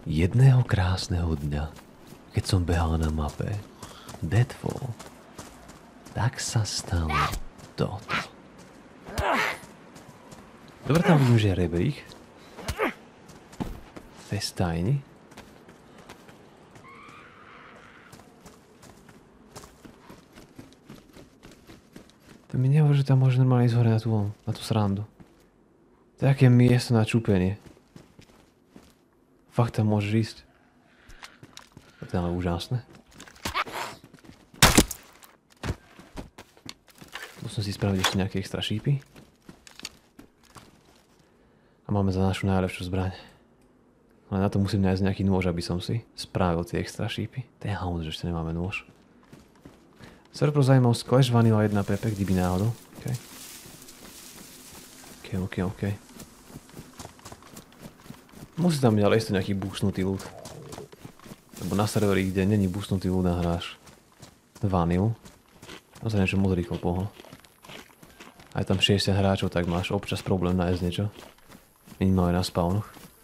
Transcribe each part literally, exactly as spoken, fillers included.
Jedného krásneho dňa, keď som behal na mape Deadfall, tak sa stalo toto. Dobre, tam vidím, že je rebrík. To je stajni. To mi nehovorí, že tam môže normálne ísť hore na tú, na tú srandu. To je aké miesto na čúpenie. Fakt tam môžeš ísť. To je ale úžasné. Musím si spraviť ešte nejaké extra šípy. A máme za našu najlepšiu zbraň. Ale na to musím nájsť nejaký nôž, aby som si spravil tie extra šípy. To je haus, že ešte nemáme nôž. Server pro zaujímavosť Clash Vanilla jedna pp, kdyby náhodou. OK. OK, OK, OK. Musí tam byť ale isto nejaký boostnutý loot. Lebo na serveri, kde není boostnutý loot a hráš Vanillu. Nazriem, že moc rýchlo pohol. Aj tam šesťdesiat hráčov, tak máš občas problém nájsť niečo. Minimálne na spawnoch.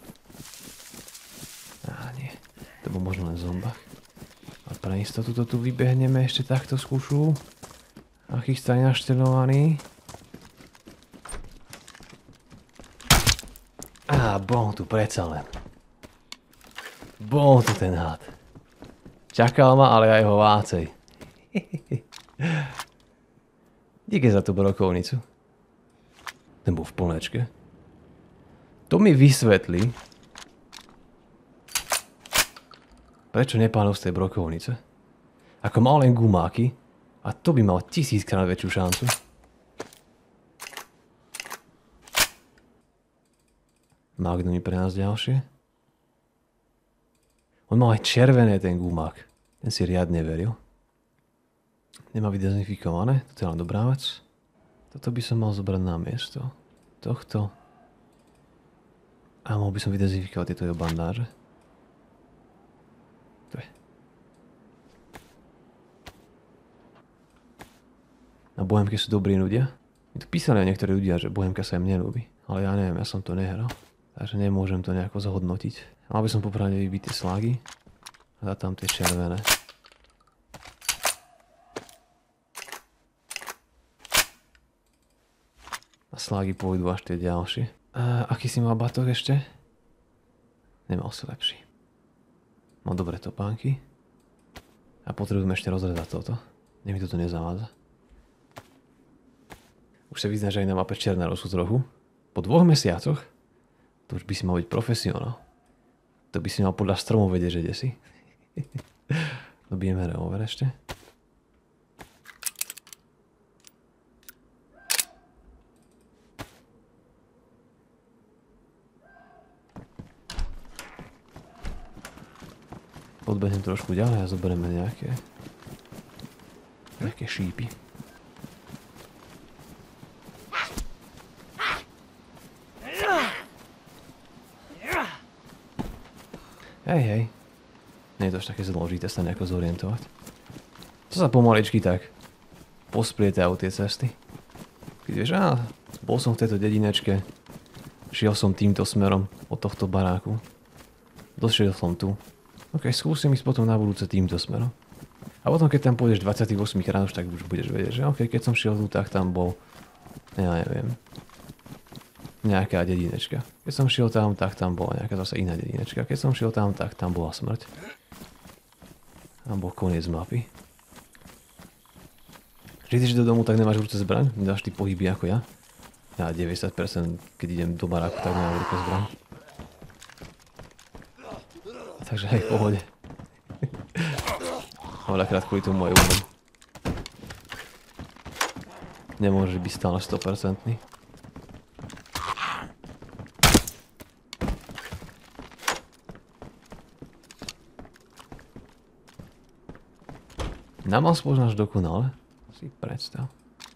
Á nie, to bol možno len zombach. A pre istotu to tu vybehneme ešte takto z kušu. A chystaný naštelovaný. Á, bol tu predsa len. Bol tu ten had. Čakal ma, ale aj ho vácej. Díky za tú brokovnicu. Ten bol v plnečke. To mi vysvetlí, prečo nepálil z tej brokovnice. Ako mal len gumáky, a to by mal tisíckrát väčšiu šancu. Magnumy pre nás ďalšie. On mal aj červené ten gumák. Ten si riadne veril. Nemá vydezinfikované, to je len dobrá vec. Toto by som mal zobrať na miesto tohto. A mohol by som vydezinfikovať tieto jeho bandáže. To je. Na bohemke sú dobrí ľudia. Mi to písali aj niektorí ľudia, že bohemka sa im nelúbi. Ale ja neviem, ja som to nehral. Takže nemôžem to nejako zhodnotiť. Mal by som popravde vybiť tie slagy. A dať tam tie červené. A slagy pôjdu až tie ďalšie. A aký si mal batok ešte? Nemal si lepší. Mal dobré topánky. A potrebujem ešte rozrezať toto. Nech mi toto nezavádza. Už sa vyzná, že aj na mape černá sú trochu. Po dvoch mesiacoch to už by si mal byť profesionál. To by si mal podľa stromov vedieť, že kde si. Dobijeme revolver ešte. Podbehnem trošku ďalej a zoberieme nejaké nejaké šípy. Hej, hej. Nie je to až také zložité sa nejako zorientovať. To sa pomaličky tak posplietajú tie cesty. Keď vieš, á, bol som v tejto dedinečke, šiel som týmto smerom od tohto baráku. Došiel som tu. Ok, skúsim ísť potom na budúce týmto smerom. A potom keď tam pôjdeš dvadsaťosem krát, už tak už budeš vedieť, že ok, keď som šiel tu, tak tam bol, ja neviem, nejaká dedinečka. Keď som šiel tam, tak tam bola nejaká zase iná dedinečka. Keď som šiel tam, tak tam bola smrť. Tam bol koniec mapy. Keď ideš do domu, tak nemáš v ruce zbraň? Nedáš ty pohyby ako ja? Ja deväťdesiat percent, keď idem do baráku, tak nemám v ruke zbraň. Takže aj v pohode. Veľakrát kvôli tomu aj umrem. Nemôže byť stále sto percent. Namal spôžnáš dokonale? Si predstav.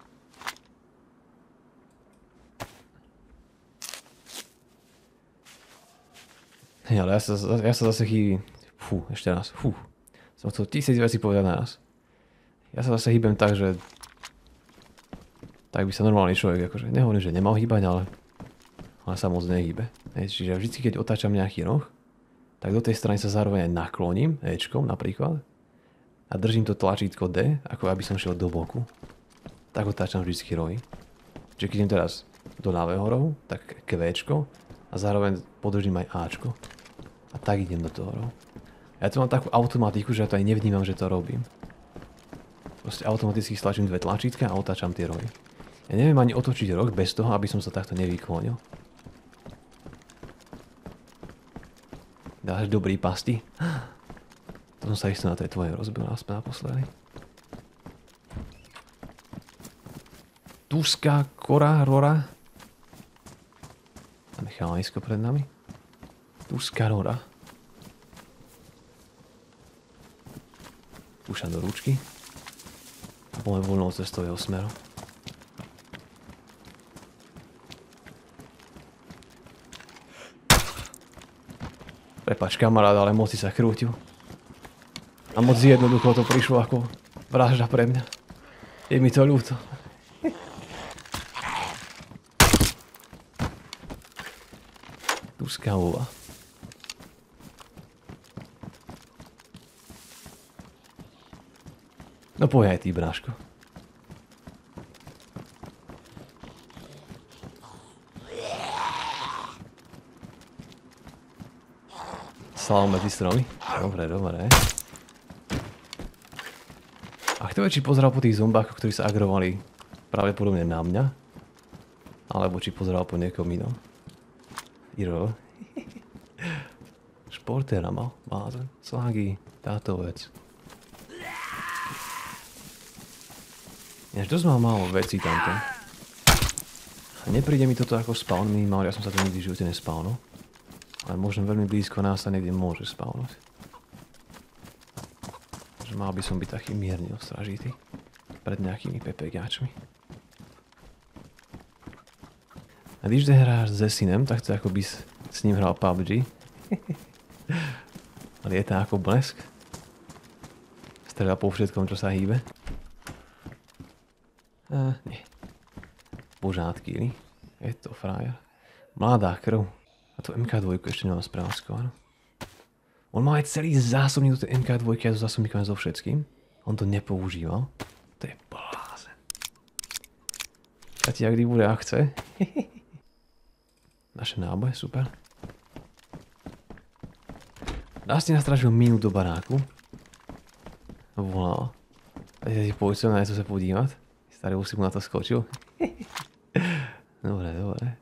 Ja, ale ja sa, ja sa zase chýbim. Fú, ešte raz. Fú. Som chcel tisíc vecí povedať naraz. Ja sa zase hýbem tak, že... Tak by sa normálny človek, akože nehovorím, že nemal hýbať, ale... Ale sa moc nehýbe. Čiže vždy, keď otáčam nejaký roh, tak do tej strany sa zároveň aj nakloním, Ečkom napríklad, a držím to tlačítko D, ako aby som šiel do boku. Tak otáčam vždycky rohy. Čiže keď idem teraz do ľavého rohu, tak Kvéčko a zároveň podržím aj Ačko. A tak idem do toho rohu. Ja tu mám takú automatiku, že ja to aj nevnímam, že to robím. Proste automaticky stlačím dve tlačítka a otáčam tie rohy. Ja neviem ani otočiť roh bez toho, aby som sa takto nevyklonil. Dáš dobrý pasti. To som sa isto na tej tvojej rozbil aspoň naposledy. Tuska, kora, rora. Tam je chalanisko pred nami. Tuska, rora. Púšam do ručky. A poďme voľnou cestou jeho smeru. Prepáč kamarát, ale moc si sa krútil. A moc jednoducho to prišlo ako vražda pre mňa. Je mi to ľúto. Tuska uva. No poď aj ty, bráško. Slalom medzi stromy. Dobre, dobre. A kto vie, či pozeral po tých zombákoch, ktorí sa agrovali pravdepodobne na mňa? Alebo či pozeral po niekom inom? Iro. Športéra mal. Blázen. Slágy. Táto vec. Ináč dosť mám málo vecí tamto. A nepríde mi toto ako spawn minimal, ja som sa to nikdy v živote nespawnol. Ale možno veľmi blízko nás sa niekde môže spawnúť. Že mal by som byť taký mierne ostražitý pred nejakými pepegáčmi. A když zde hráš se synem, tak to ako by s ním hral P U B G. Lieta ako blesk. Strela po všetkom, čo sa hýbe. Uh, nie. Požádky, je to frajer. Mladá krv. A to em ká dva ešte nemám sprevádzkovanú. On má aj celý zásobník do tej em ká dva a so zásobníkami so všetkým. On to nepoužíval. To je blázen. A ti jak kdy bude akce. Naše náboje, super. Dusty nastražil minu do baráku. Volal. A teď si pojďte na něco se podívat. Starý už si mu na to skočil. Dobre, dobre.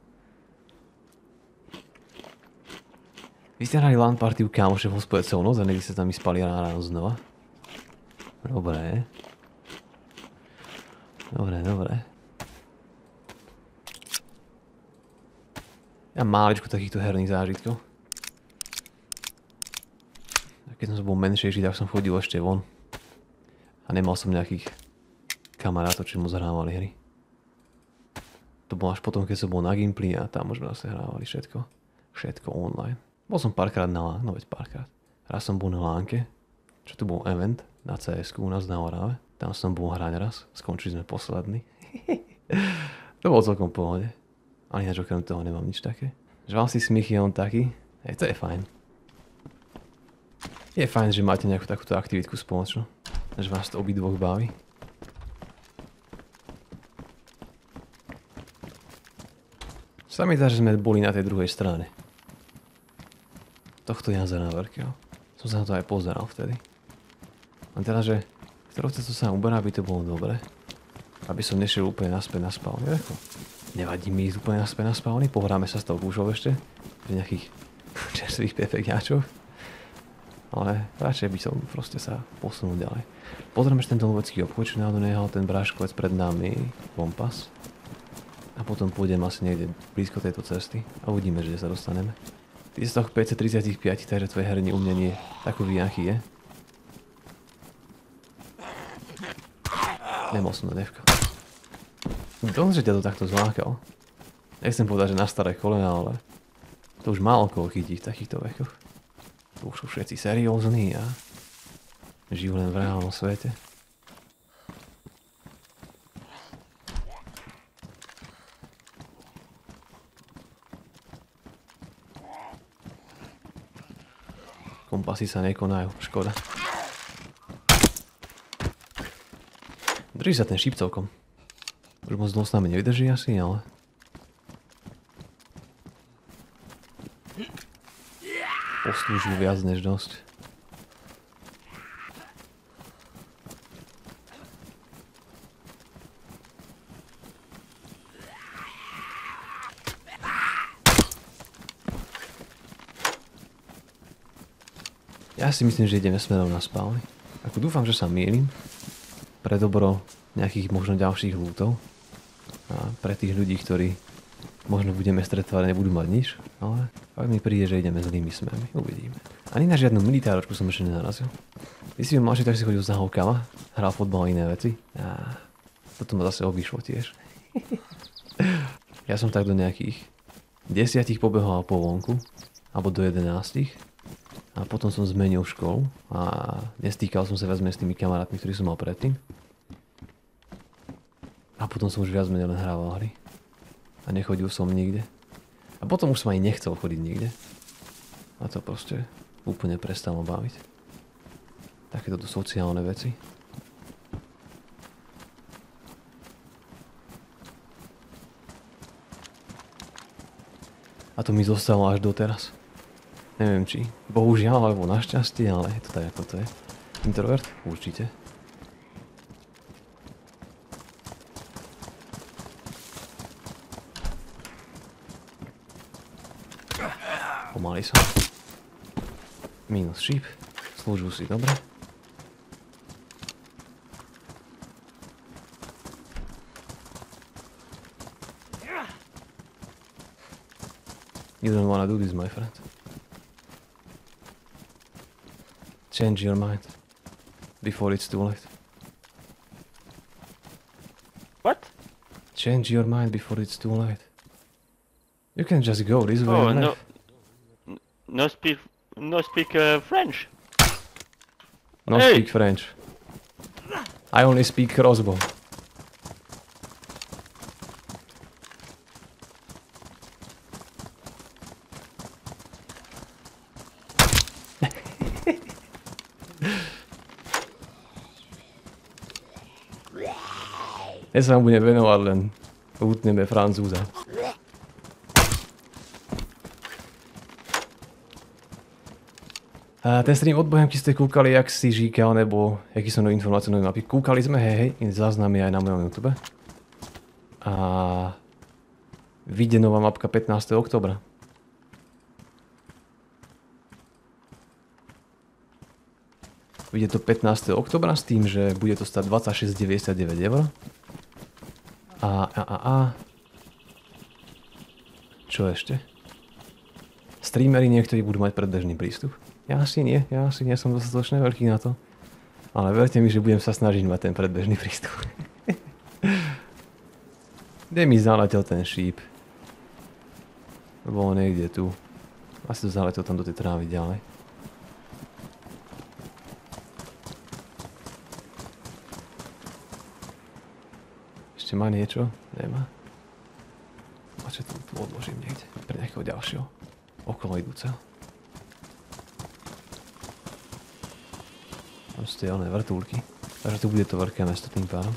Vy ste hrali LAN partiu kámoše v hospode celú noc a niekdy sa tam spali ráno znova. Dobre. Dobre, dobre. Ja mám máličku takýchto herných zážitkov. Keď som bol menšejší, tak som chodil ešte von. A nemal som nejakých kamarátov, čo mu zahrávali hry. To bolo až potom, keď som bol na Gimply a tam už zase hrávali všetko. Všetko online. Bol som párkrát na lánke, no veď párkrát. Raz som bol na lánke, čo tu bol event na cé esku u nás na Orave. Tam som bol hrať raz, skončili sme posledný. To bolo celkom v pohode. Ale ináč okrem toho nemám nič také. Že vám si smích je on taký, hej, to je fajn. Je fajn, že máte nejakú takúto aktivitku spoločnú. Že vás to obidvoch baví. Sa mi zdá, že sme boli na tej druhej strane tohto jazera veľkého. Som sa na to aj pozeral vtedy. A teda, že ktorou cestu sa uberá, by to bolo dobre. Aby som nešiel úplne naspäť na spawny. Nevadí mi ísť úplne naspäť na spawny. Pohráme sa s tou kúšou ešte. Pri nejakých čerstvých pefekáčoch. Ale radšej by som proste sa posunul ďalej. Pozrieme ešte tento lovecký obchod, čo náhodou nehal ten bráškovec pred nami. Kompas. A potom pôjdem asi niekde blízko tejto cesty a uvidíme, že sa dostaneme. Ty si z toho päťstotridsaťpäť, takže tvoje herní umenie takový, aký je. Nemoc som na devka. Dosť, že ťa to takto zlákal. Nechcem povedať, že na staré kolena, ale to už málo koho chytí v takýchto vekoch. Tu už sú všetci seriózni a žijú len v reálnom svete. Kompasy sa nekonajú, škoda. Drží sa ten šíp celkom. Už moc dlho s nami nevydrží asi, ale... Poslúžil viac než dosť. Ja si myslím, že ideme smerom na spálny. Ako dúfam, že sa mýlim. Pre dobro nejakých možno ďalších lútov. A pre tých ľudí, ktorí možno budeme stretovať a nebudú mať nič. Ale ak mi príde, že ideme zlými smermi. Uvidíme. Ani na žiadnu militáročku som ešte nenarazil. Ty si mal, že tak si chodil za hovkama. Hral fotbal a iné veci. A toto ma zase obišlo tiež. Ja som tak do nejakých desiatich pobehol po vonku. Alebo do jedenástich. A potom som zmenil školu a nestýkal som sa viac menej s tými kamarátmi, ktorí som mal predtým. A potom som už viac menej len hrával hry. A nechodil som nikde. A potom už som ani nechcel chodiť nikde. A to proste úplne prestalo baviť. Takéto sociálne veci. A to mi zostalo až doteraz. Neviem či bohužiaľ alebo našťastie, ale je to tak ako to je. Introvert? Určite. Pomaly som. Minus šíp. Slúžil si dobre. You don't wanna do this, my friend. Change your mind before it's too late. What? Change your mind before it's too late. You can just go this way. Oh, and no, left. no speak, no speak uh, French. No Hey! speak French. I only speak crossbow. Dnes sa vám budem venovať len útneme Francúza. A ten stream od Bohemky ste kúkali, jak si žíkal, nebo jaký som nový informácie nové mapy. Kúkali sme, hej, hej, záznamy aj na mojom YouTube. A vyjde nová mapka pätnásteho októbra. Vyjde to pätnásteho októbra s tým, že bude to stať dvadsaťšesť deväťdesiatdeväť eur. A, a, a, a... Čo ešte? Streamery niektorí budú mať predbežný prístup. Ja asi nie, ja asi nie som dostatočne veľký na to. Ale verte mi, že budem sa snažiť mať ten predbežný prístup. Kde mi zaletel ten šíp? Bolo niekde tu. Asi to zaletel tam do tej trávy ďalej. Ešte má niečo? Nemá. A čo tu, tu odložím niekde? Pre nejakého ďalšieho. Okolo idúceho. Tam sú tie oné vrtulky. Takže tu bude to veľké mesto tým pádom.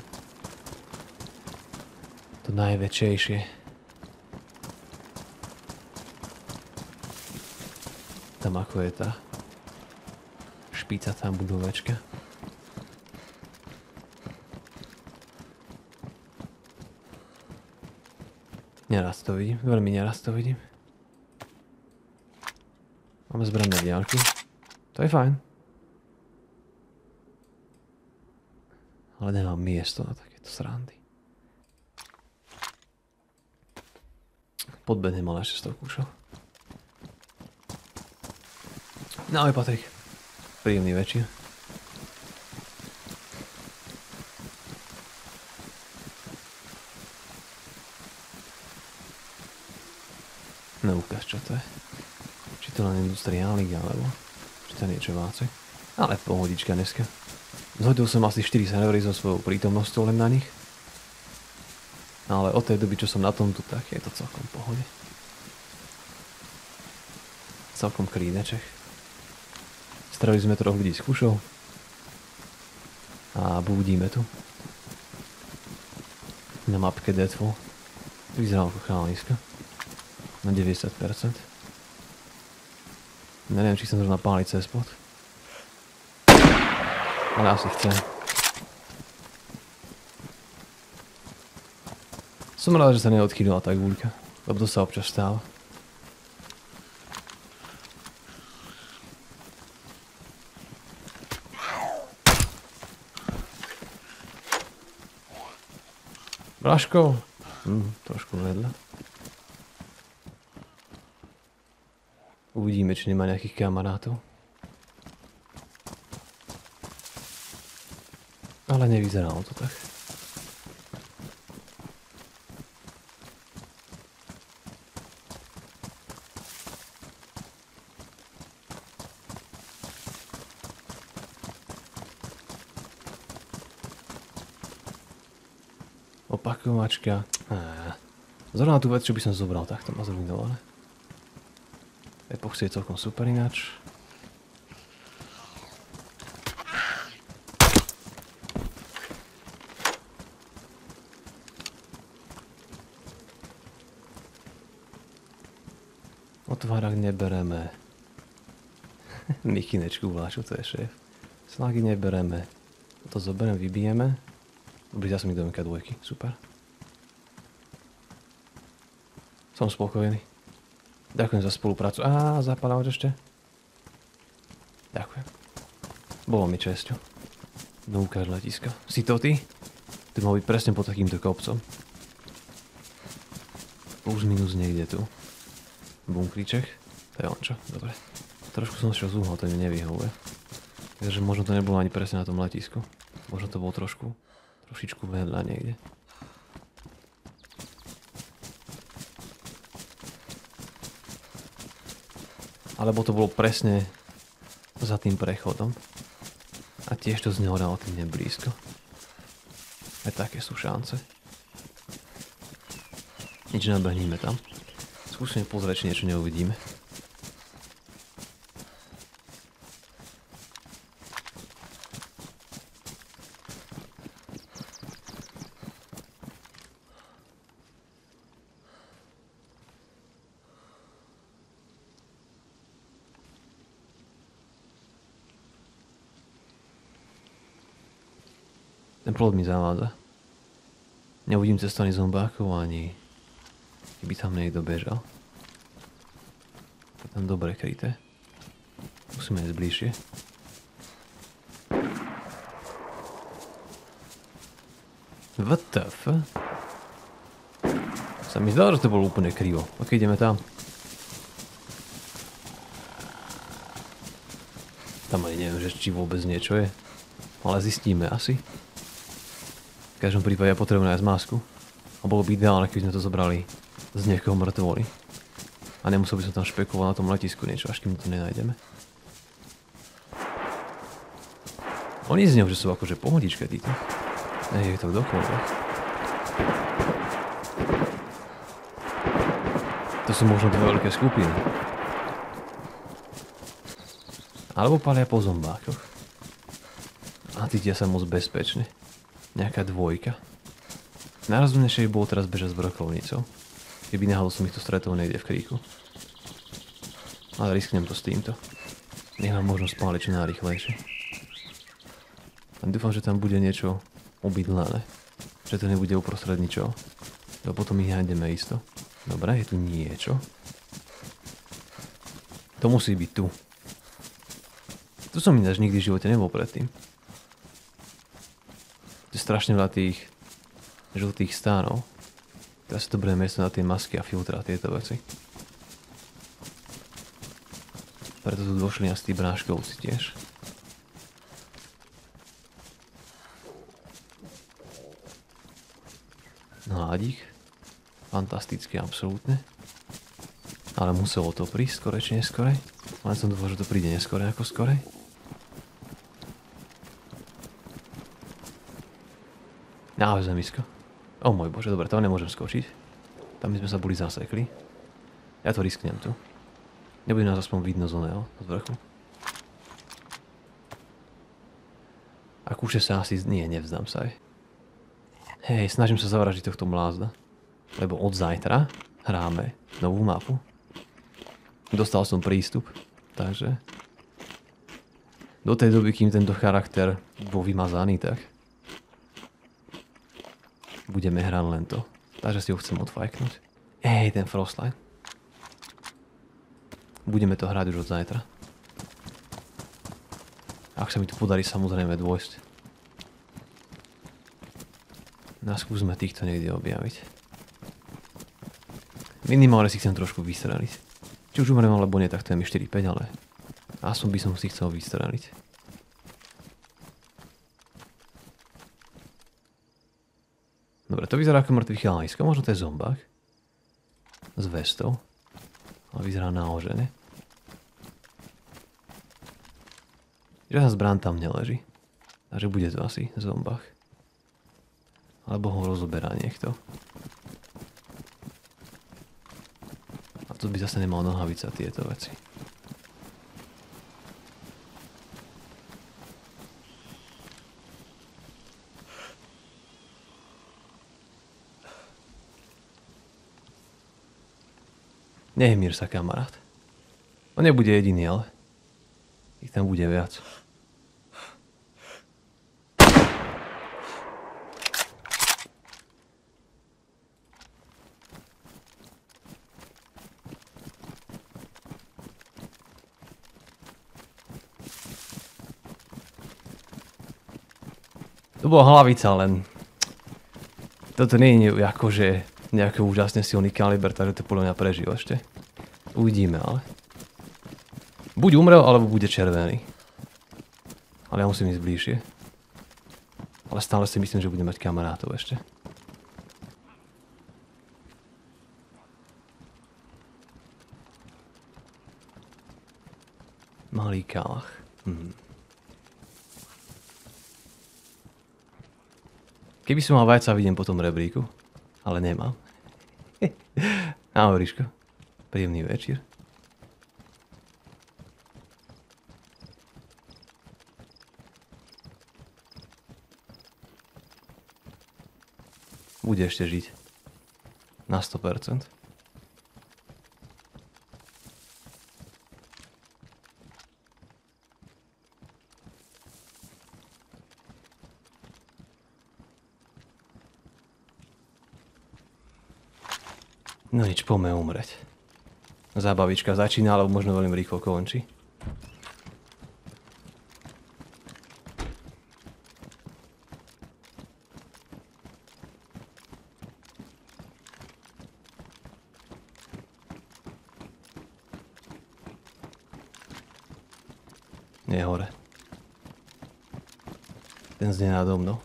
To najväčšejšie. Tam ako je tá špicatá budovečka. Neraz to vidím, veľmi neraz to vidím. Máme zbrané diaľky. To je fajn. Ale nemám miesto na takéto srandy. Podbehnem, ale ešte z toho kúšal. No aj Patrik. Príjemný večer. No ukáž, čo to je. Či to len industriálnik, alebo či to niečo váce. Ale pohodička dneska. Zhodil som asi štyri servery so svojou prítomnosťou len na nich. Ale od tej doby, čo som na tomto, tak je to celkom v pohode. Celkom klídeček. Strelili sme troch ľudí z kušov. A budíme tu. Na mapke Deadfall. Vyzerá ako chalaniska. Na deväťdesiat percent. Neviem, či som zrovna páliť cez spod. Ale asi chcem. Som rád, že sa neodchýlila tá guľka. Lebo to sa občas stáva. Braško? Hm, trošku vedľa. Uvidíme, či nemá nejakých kamarátov. Ale nevyzeralo to tak. Opakovačka. Zrovna tú vec, čo by som zobral, takto má zrujnované. Epoxy je celkom super ináč. Otvárak nebereme. Mikinečku vláču, to je šéf. Slagy nebereme. To zoberiem, vybijeme. Dobrý, ja som mi domýka dvojky, super. Som spokojný. Ďakujem za spoluprácu. Á, zapáľavač ešte. Ďakujem. Bolo mi česťou. No ukáž letiska. Si to ty? Ty mal byť presne pod takýmto kopcom. Plus minus niekde tu. Bunkríček. To je on čo? Dobre. Trošku som šiel z uhla, to mi nevyhovuje. Takže možno to nebolo ani presne na tom letisku. Možno to bolo trošku, trošičku vedľa niekde. Alebo to bolo presne za tým prechodom. A tiež to z neho relatívne blízko. Aj také sú šance. Nič, nabehníme tam. Skúsime pozrieť, či niečo neuvidíme. Ten plot mi zavádza. Neuvidím cestovný zombákov ani keby tam niekto bežal. Je tam dobre kryté. Musíme ísť bližšie. What the f? Sa mi zdalo, že to bolo úplne krivo. Ok, ideme tam. Tam aj neviem, že či vôbec niečo je. Ale zistíme asi. V každom prípade ja potrebujem nájsť masku. A bolo by ideálne, keby sme to zobrali z niekoho mŕtvoly. A nemusel by som tam špekulovať na tom letisku niečo, až kým to nenájdeme. Oni z neho, že sú akože pohodička títo. Nej, je to kdokoľvek. To sú možno dve veľké skupiny. Alebo palia po zombákoch. A cítia sa moc bezpečne. Nejaká dvojka. Najrozumnejšie by bolo teraz bežať s brokovnicou. Keby náhodou som ich tu stretol niekde v kríku. Ale risknem to s týmto. Nech mám možnosť páliť čo najrýchlejšie. A dúfam, že tam bude niečo obydlené. Že to nebude uprostred ničoho. Lebo potom ich nájdeme isto. Dobre, je tu niečo. To musí byť tu. Tu som ináč nikdy v živote nebol predtým. To je strašne veľa tých žltých stánov. Teraz je dobré miesto na tie masky a filtre a tieto veci. Preto tu došli nás tí bráškovci tiež. Hladík. Fantastické, absolútne. Ale muselo to prísť skore či neskore. Len som dúfal, že to príde neskore ako skore. Ahoj, zemisko. O môj bože, dobre, tam nemôžem skočiť. Tam by sme sa boli zasekli. Ja to risknem tu. Nebude nás aspoň vidno z oného, z vrchu. A kúše sa asi... Nie, nevzdám sa aj. Hej, snažím sa zavražiť tohto blázda. Lebo od zajtra hráme novú mapu. Dostal som prístup, takže... Do tej doby, kým tento charakter bol vymazaný, tak... Budeme hrať len to. Takže si ho chcem odfajknúť. Ej, ten Frostline. Budeme to hrať už od zajtra. Ak sa mi tu podarí samozrejme dôjsť. No skúsme týchto niekde objaviť. Minimálne si chcem trošku vystreliť. Či už umrem alebo nie, tak to je mi štyri päť, ale aspoň by som si chcel vystreliť. Dobre, to vyzerá ako mŕtvý chalanisko, možno to je zombák. S vestou. A vyzerá naožené. Žiadna zbraň tam neleží. Takže bude to asi zombák. Alebo ho rozoberá niekto. A to by zase nemal nohavica tieto veci. Nehmír sa, kamarát. On nebude jediný, ale ich tam bude viac. To bola hlavica, len toto nie je akože nejaký úžasne silný kaliber, takže to podľa mňa prežil ešte. Uvidíme, ale... Buď umrel, alebo bude červený. Ale ja musím ísť bližšie. Ale stále si myslím, že bude mať kamarátov ešte. Malý kalach. Hm. Keby som mal vajca, vidím po tom rebríku. Ale nemám. Ahoj, Ríško. Príjemný večer. Bude ešte žiť. Na sto percent. No nič, poďme umreť. Zábavička začína, alebo možno veľmi rýchlo končí. Nie hore. Ten znie nado mnou.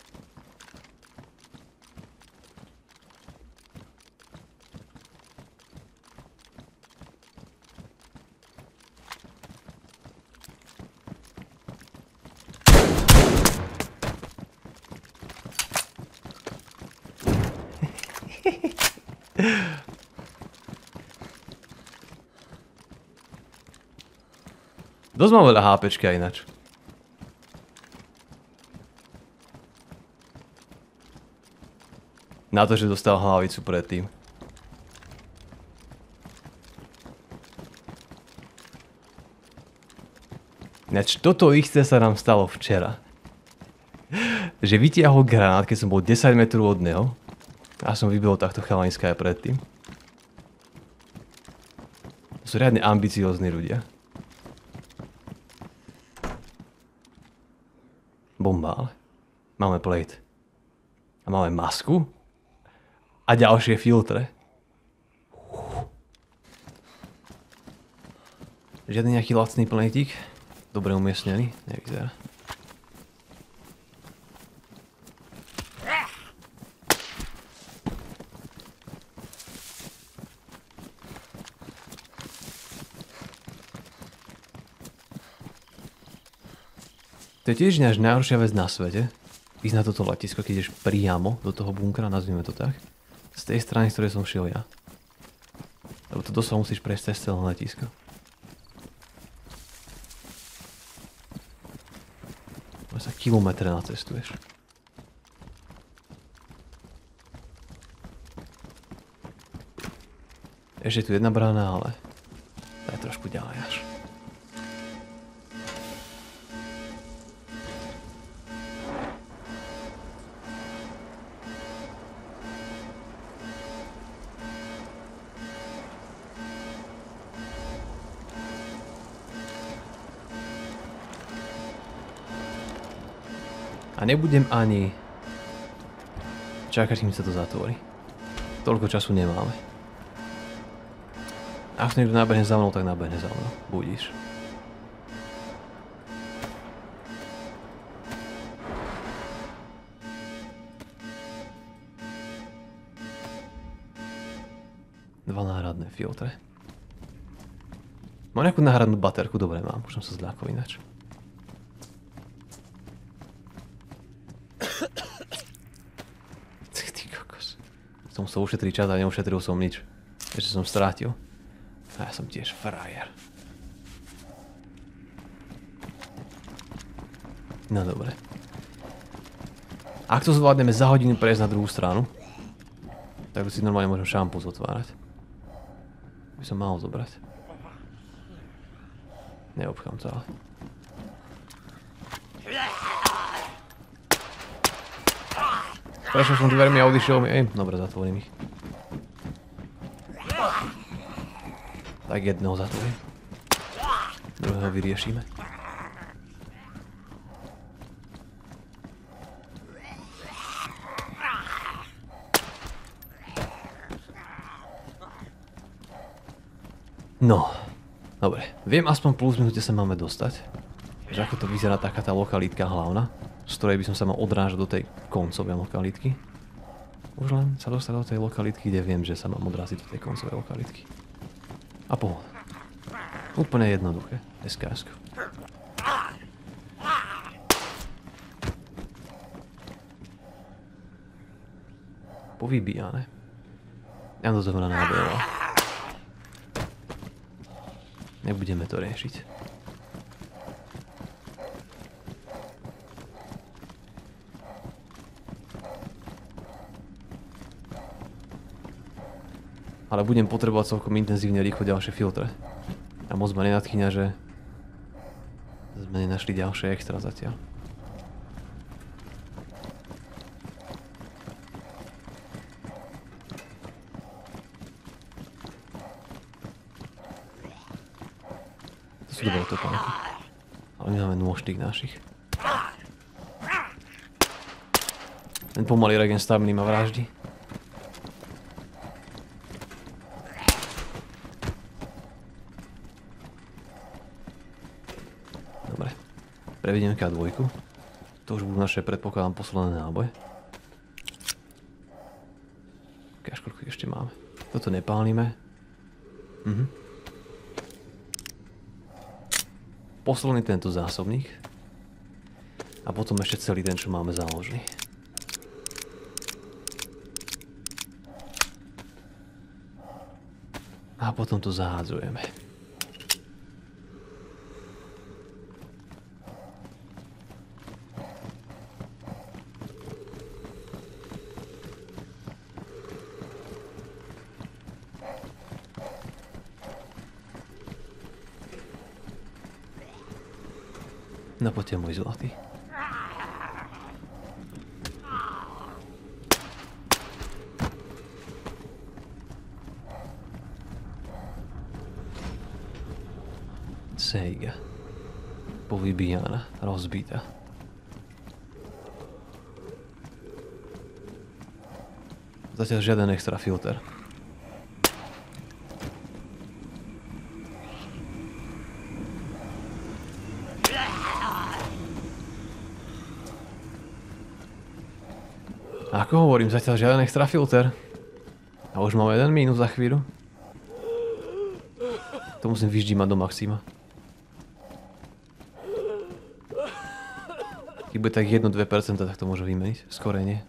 Dosť mám veľa hápečka ináč. Na to, že dostal hlavicu predtým. Ináč toto isté sa nám stalo včera. Že vytiahol granát, keď som bol desať metrov od neho. A som vybehol takto chalaniska aj predtým. To sú riadne ambiciózni ľudia. Bomba, ale máme plate. A máme masku. A ďalšie filtre. Žiadny nejaký lacný platík. Dobre umiestnený. Nevyzerá. To je tiež náš najhoršia vec na svete. Ísť na toto letisko, keď ideš priamo do toho bunkra, nazvime to tak. Z tej strany, z ktorej som šiel ja. Lebo to doslova musíš prejsť cez celé letisko. sa kilometre nacestuješ. Ešte tu jedna brána, ale tá je trošku ďalej až. A nebudem ani čakať, kým sa to zatvorí. Toľko času nemáme. Ak niekto nabehne za mnou, tak nabehne za mnou. Budíš. Dva náhradné filtre. Mám nejakú náhradnú baterku? Dobre, mám. Už som sa zľakol ináč. Som musel ušetriť čas a neušetril som nič. Ešte som strátil. A ja som tiež frajer. No dobre. Ak to zvládneme za hodinu prejsť na druhú stranu, tak si normálne môžem šampus otvárať. By som mal zobrať. Neobchám to ale. Prešiel som dvermi a odišiel mi. Ej, dobre, zatvorím ich. Tak jedného zatvorím. Druhého vyriešime. No, dobre. Viem aspoň plus minúte sa máme dostať. Že ako to vyzerá taká tá lokalitka hlavná, z ktorej by som sa mal odrážať do tej koncovej lokalitky. Už len sa dostať do tej lokalitky, kde viem, že sa mám odraziť do tej koncovej lokalitky. A pohoda. Úplne jednoduché. es ká esko. Povybíjane. Ja to zohra nábojová. Nebudeme to riešiť. Ale budem potrebovať celkom intenzívne rýchlo ďalšie filtre. A moc ma nenadchýňa, že sme nenašli ďalšie extra zatiaľ. To sú dobré topánky. Ale my máme nôž tých našich. Ten pomalý regen staminy ma vraždí. Previdíme ká dva. To už budú naše, predpokladám, posledné náboje. Až koľko ešte máme. Toto nepálime. Mhm. Posledný tento zásobník. A potom ešte celý ten, čo máme záložný. A potom to zahádzujeme. No poďte, môj zlatý. Sejga. Povybíjana, rozbita. Zatiaľ žiaden extra filter. Ako hovorím, zatiaľ žiaden extra filter. A už máme jeden mínus za chvíľu. To musím vyždímať do maxima. Keď bude tak jedno až dve percentá, tak to môže vymeniť. Skorej nie.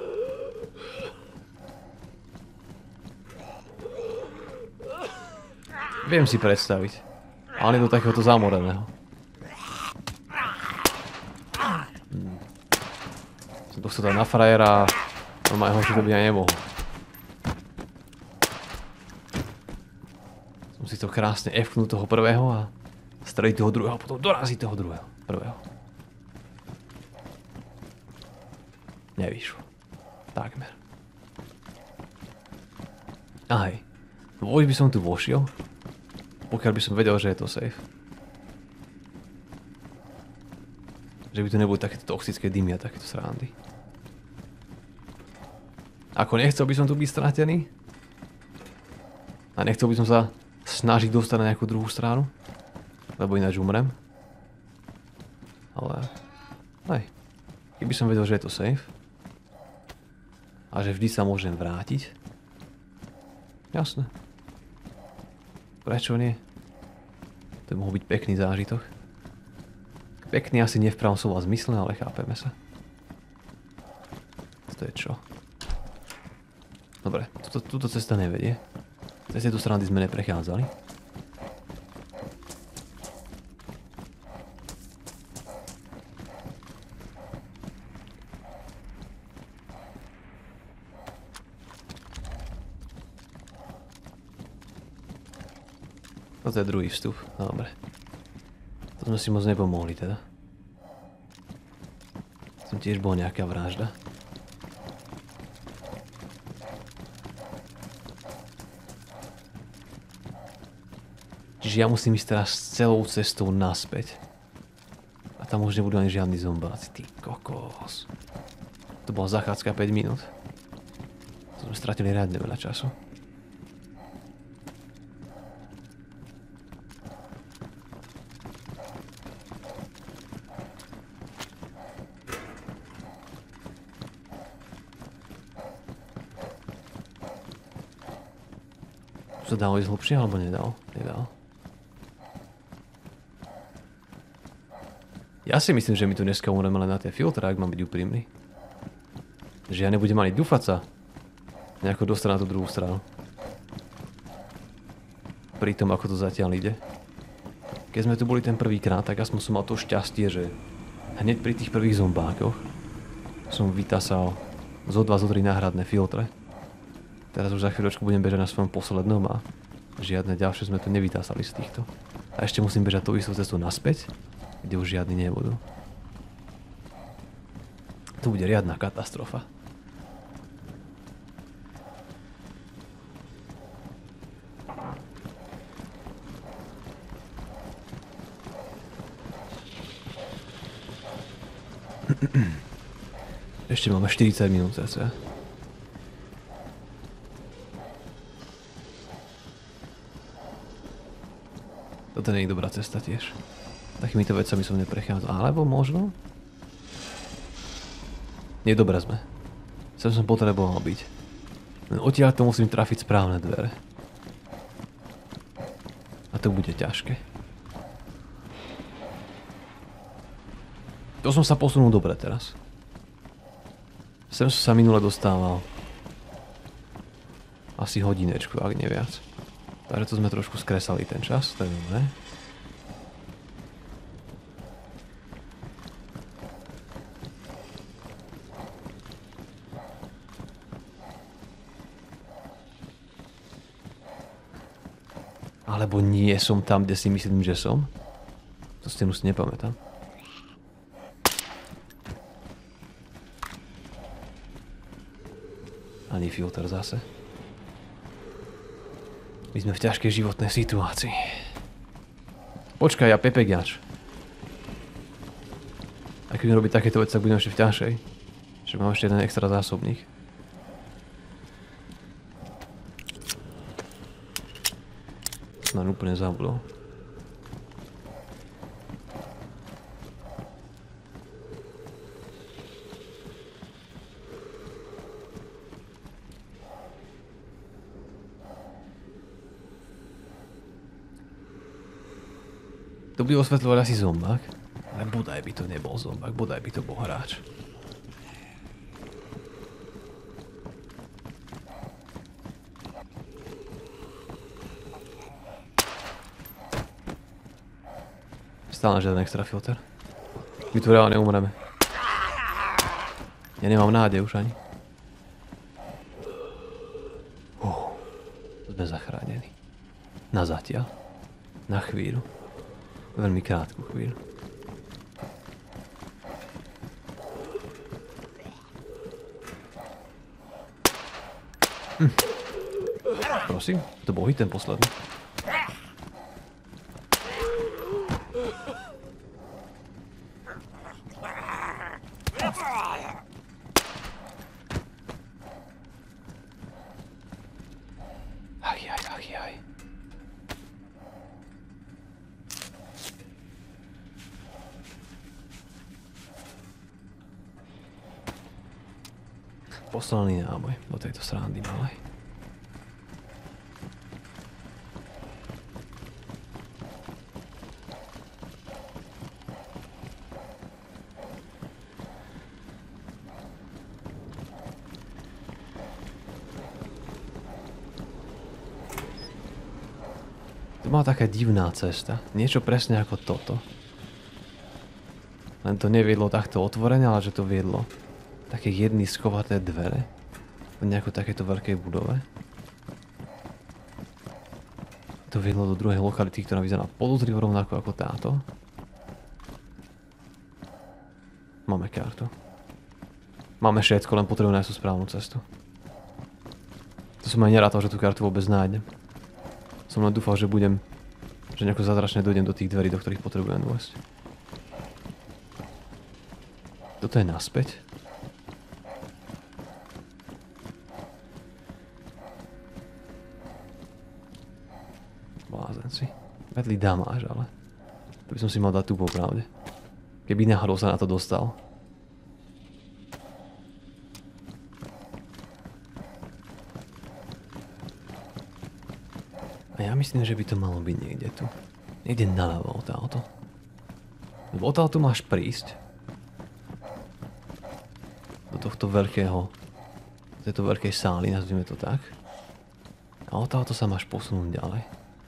Viem si predstaviť. Ale nie do takéhoto zamoreného. To sa dá na frajera, on ma horšie to by aj nemohol. Som si to krásne F-knul toho prvého a streliť toho druhého, potom doraziť toho druhého, prvého. Nevyšlo. Takmer. A hej, vôbec by som tu vošiel, pokiaľ by som vedel, že je to safe. Že by tu neboli takéto toxické dymy a takéto srandy. Ako nechcel by som tu byť stratený. A nechcel by som sa snažiť dostať na nejakú druhú stranu. Lebo ináč umrem. Ale... Hej. Keby som vedel, že je to safe. A že vždy sa môžem vrátiť. Jasné. Prečo nie? To mohol byť pekný zážitok. Pekný asi nie v pravom slova zmysle, ale chápeme sa. To je čo? Dobre, túto, túto cesta nevedie. Cez tieto strany sme neprechádzali. Toto je druhý vstup, dobre. To sme si moc nepomohli teda. Som tiež bol nejaká vražda. Čiže ja musím ísť teraz celou cestou naspäť. A tam už nebudú ani žiadni zombáci. Ty kokos. To bola zachádzka päť minút. To sme stratili riadne veľa času. To dalo ísť hlbšie, alebo nedal? Nedal. Ja si myslím, že my tu dneska umreme len na tie filtre, ak mám byť úprimný. Že ja nebudem ani dúfať sa nejako dostať na tú druhú stranu. Pri tom, ako to zatiaľ ide. Keď sme tu boli ten prvýkrát, tak ja som mal to šťastie, že hneď pri tých prvých zombákoch som vytasal zo dva, zo tri náhradné filtre. Teraz už za chvíľočku budem bežať na svojom poslednom a žiadne ďalšie sme tu nevytásali z týchto. A ešte musím bežať tú istou cestu naspäť, kde už žiadni nebudú. To bude riadna katastrofa. Ešte máme štyridsať minút cca. Toto nie je dobrá cesta tiež. Takýmito vecami som neprechádzal. Alebo možno? Nie, dobre sme. Sem som potreboval byť. Len odtiaľ to musím trafiť správne dvere. A to bude ťažké. To som sa posunul dobre teraz. Sem som sa minule dostával asi hodinečku, ak nie viac. Takže to sme trošku skresali ten čas, to je dobré. Alebo nie som tam, kde si myslím, že som? To stenu si nepamätám. Ani filter zase. My sme v ťažkej životnej situácii. Počkaj, ja pepegiač. A keď mi robiť takéto veci, tak budem ešte v ťažšej. Že mám ešte jeden extra zásobník. Snad úplne zabudol. To bude osvetľovať asi zombák, ale bodaj by to nebol zombák, bodaj by to bol hráč. Stále žiaden extra filter. My tu reálne umreme. Ja nemám nádej už ani. Uh, sme zachránení. Na zatiaľ. Na chvíľu. Veľmi krátku chvíľu. Hm. Prosím, to bol hit ten posledný. Aj, aj, aj, aj. Poslaný náboj do tejto srandy malej. To bola taká divná cesta. Niečo presne ako toto. Len to neviedlo takto otvorene, ale že to viedlo také jedny schovaté dvere v nejakej takéto veľkej budove. To viedlo do druhej lokality, ktorá vyzerá podozrivo rovnako ako táto. Máme kartu. Máme všetko, len potrebujem nájsť tú správnu cestu. To som aj nerátal, že tú kartu vôbec nájdem. Som len dúfal, že budem, že nejako zázračne dojdem do tých dverí, do ktorých potrebujem dôjsť. Toto je naspäť. Blázen si. Vedli damáž, ale to by som si mal dať tu popravde. Keby náhodou sa na to dostal. A ja myslím, že by to malo byť niekde tu. Niekde naľavo odtiaľto. Lebo odtiaľto máš prísť do tohto veľkého, tejto veľkej sály, nazvime to tak. A odtiaľto sa máš posunúť ďalej.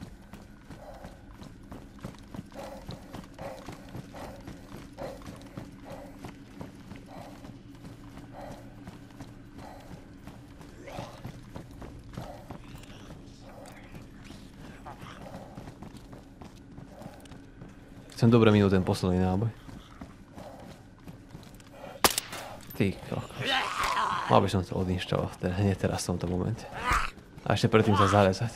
Chcem dobre minúť ten posledný náboj. Ty kokos. Mal by som to odinštalovať hneď teraz v tomto momente. A ešte predtým sa zarezať.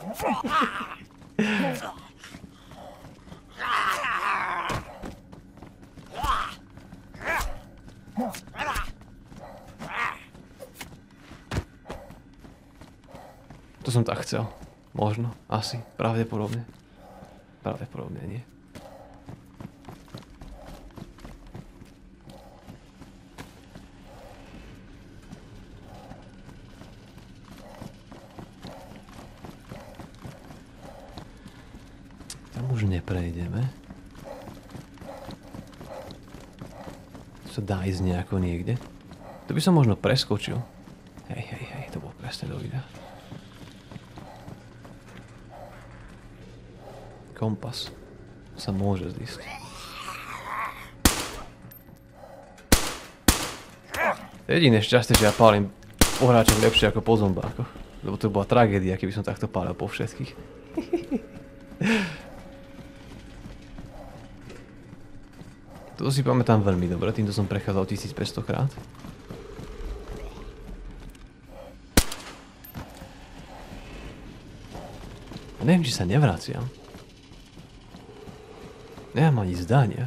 To som tak chcel. Možno. Asi. Pravdepodobne. Pravdepodobne nie. Už neprejdeme. Sa dá ísť nejako niekde. To by som možno preskočil. Hej, hej, hej, to bolo presne do videa. Kompas. Sa môže zísť. Jediné šťastie, že ja pálim po hráčoch lepšie ako po zombákoch. Lebo to bola tragédia, keby som takto pálil po všetkých. Toto si pamätám veľmi dobre, týmto som prechádzal tisícpäťsto krát. A neviem, či sa nevraciam. Nemám ani zdania.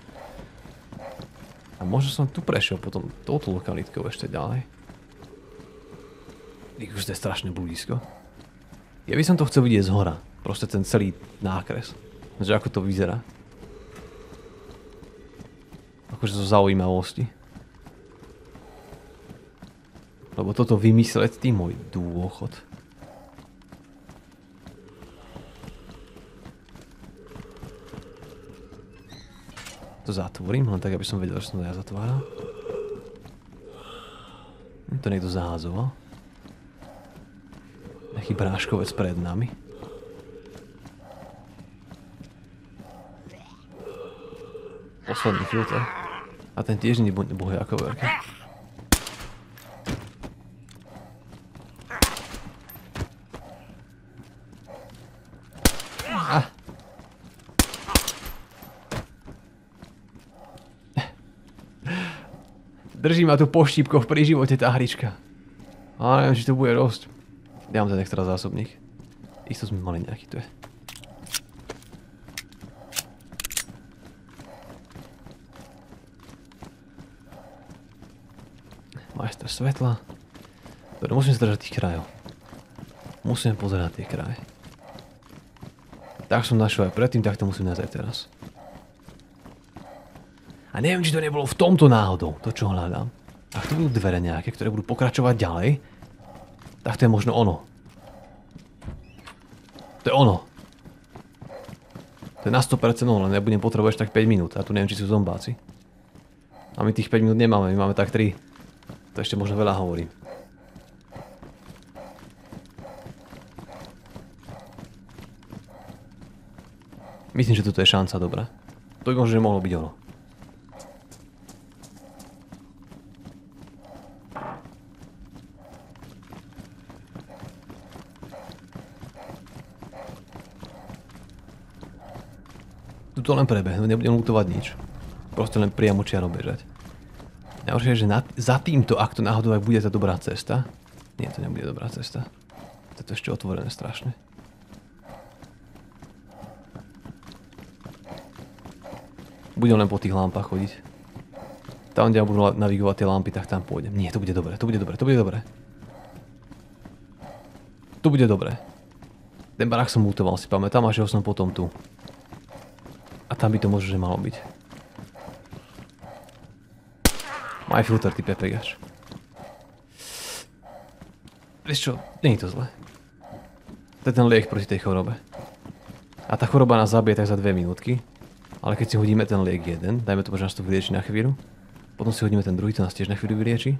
A možno som tu prešiel potom touto lokalitkou ešte ďalej. Ich už to je strašne blízko. Ja by som to chcel vidieť zhora. Proste ten celý nákres. Že ako to vyzerá. Akože zo zaujímavosti. Lebo toto vymysleť, tý môj dôchod. To zatvorím, len tak, aby som vedel, že som to ja zatváral. To niekto zaházoval. Nejaký bráškovec pred nami. Posledný filter. A ten tiež nie bohuje ako veľký. Drží ma tu po štípkoch pri živote tá hrička. Ale neviem, či to bude dosť. Ja mám ten extra zásobník. Isto sme mali nejaký, tu je. Majster svetla. Dobre, musím sa držať tých krajov. Musím pozerať tie kraje. Tak som našiel aj predtým, tak to musím nájsť aj teraz. A neviem, či to nebolo v tomto náhodou, to čo hľadám. Ak to budú dvere nejaké, ktoré budú pokračovať ďalej, tak to je možno ono. To je ono. To je na sto percent ono, len nebudem potrebovať tak päť minút. A tu neviem, či sú zombáci. A my tých päť minút nemáme, my máme tak tri. To ešte možno veľa hovorím. Myslím, že toto je šanca dobrá. To by možno, že mohlo byť ono. Tuto len prebehnú, nebudem lutovať nič. Proste len priamo čiaro bežať. Najhoršie je, že nad, za týmto, ak to náhodou aj bude tá dobrá cesta. Nie, to nebude dobrá cesta. To je ešte otvorené strašne. Budem len po tých lampách chodiť. Tam, kde budú navigovať tie lampy, tak tam pôjdem. Nie, to bude dobré, to bude dobré, to bude dobré. To bude dobré. Ten barák som lutoval, si pamätám, a že ho som potom tu. A tam by to možno, že malo byť. Maj filter, ty pepegač. Vieš čo, nie je to zle. To je ten liek proti tej chorobe. A tá choroba nás zabije tak za dve minútky. Ale keď si hodíme ten liek jeden, dajme to, že nás to vylieči na chvíľu. Potom si hodíme ten druhý, to nás tiež na chvíľu vylieči.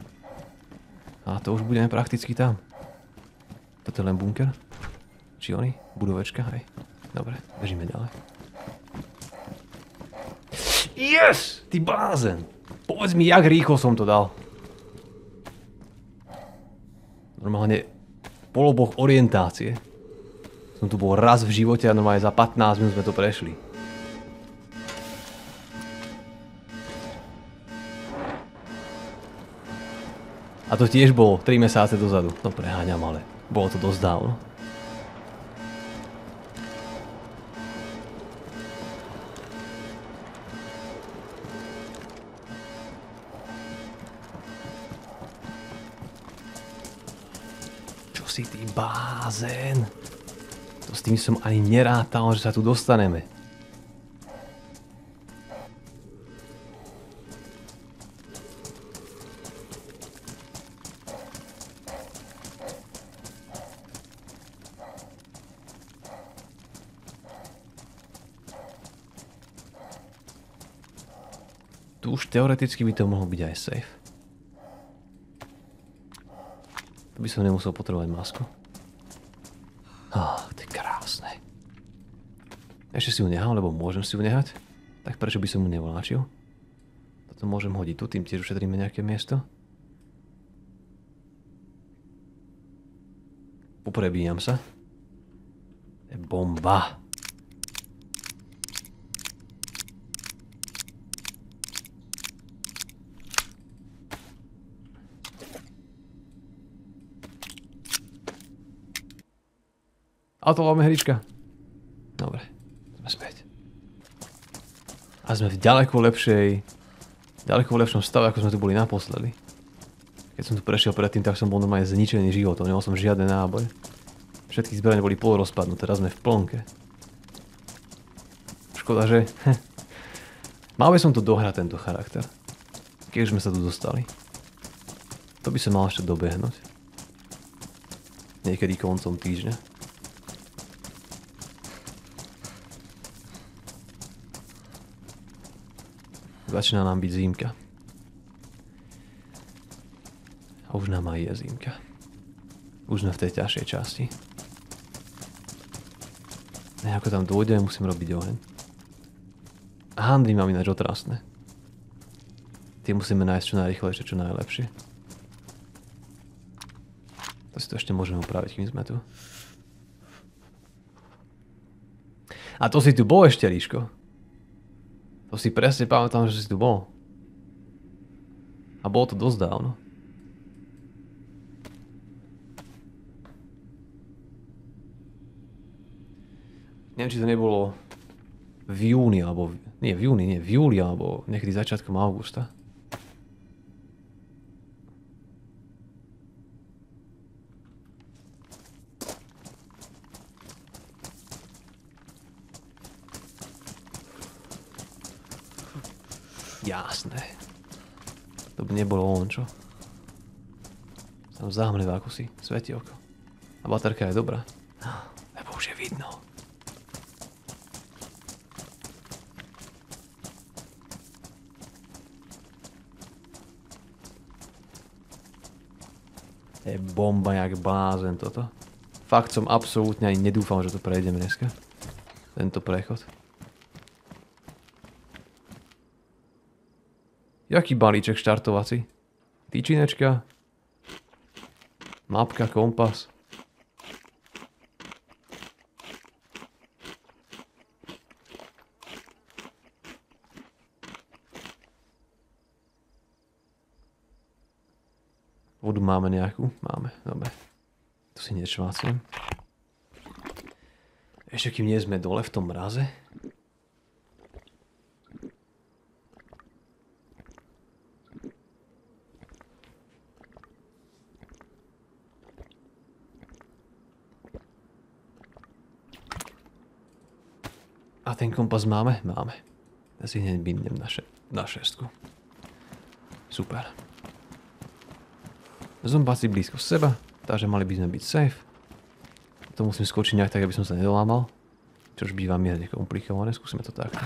A to už budeme prakticky tam. Toto je len bunker. Či oni? Budovečka, hej. Dobre, bežíme ďalej. Yes! Ty blázen! Povedz mi, jak rýchlo som to dal. Normálne poloboh orientácie. Som tu bol raz v živote a normálne za pätnásť minút sme to prešli. A to tiež bolo tri mesiace dozadu. No preháňam, ale bolo to dosť dávno. Si ty bázen. To s tým som ani nerátal, že sa tu dostaneme. Tu už teoreticky by to mohlo byť aj safe. By som nemusel potrebovať masku. Ah, to je krásne. Ešte si ju nechám, lebo môžem si ju nehať. Tak prečo by som ju nevláčil? Toto môžem hodiť tu, tým tiež ušetríme nejaké miesto. Poprebíjam sa. To je bomba. A to máme hrička. Dobre, sme späť. A sme v ďaleko lepšej, ďaleko lepšom stave, ako sme tu boli naposledy. Keď som tu prešiel predtým, tak som bol normálne zničený životom, nemal som žiadne náboj. Všetky zbrane boli polorozpadnuté, teraz sme v plnke. Škoda, že... Mal by som tu dohrať tento charakter. Keď sme sa tu dostali. To by sa mal ešte dobehnúť. Niekedy koncom týždňa. Začína nám byť zímka. A už nám aj je zímka. Už sme v tej ťažšej časti. A ako tam dôjdeme, musím robiť oheň. A handry mám ináč otrasné. Tie musíme nájsť čo najrýchlejšie, čo najlepšie. To si to ešte môžeme upraviť, kým sme tu. A to si tu bol ešte, Ríško. To si presne pamätám, že si tu bol. A bolo to dosť dávno. Neviem, či to nebolo v júni, alebo... Nie, v júni, nie, v júli, alebo niekedy začiatkom augusta. Jasné. To by nebolo on, čo? Tam záhmlivé ako si, svetielko. A baterka je dobrá. Lebo už je vidno. Je bomba jak blázen toto. Fakt som absolútne ani nedúfal, že to prejdeme dneska. Tento prechod. Jaký balíček štartovací? Tyčinečka? Mapka, kompas? Vodu máme nejakú? Máme, dobre. Tu si nečvácnem. Ešte kým nie sme dole v tom mraze. A ten kompas máme? Máme. Ja si hneď bindnem na, še na šestku. Super. Zombáci blízko seba, takže mali by sme byť safe. To musím skočiť nejak tak, aby som sa nedolámal. Čož býva mierne komplikované, skúsime to takto.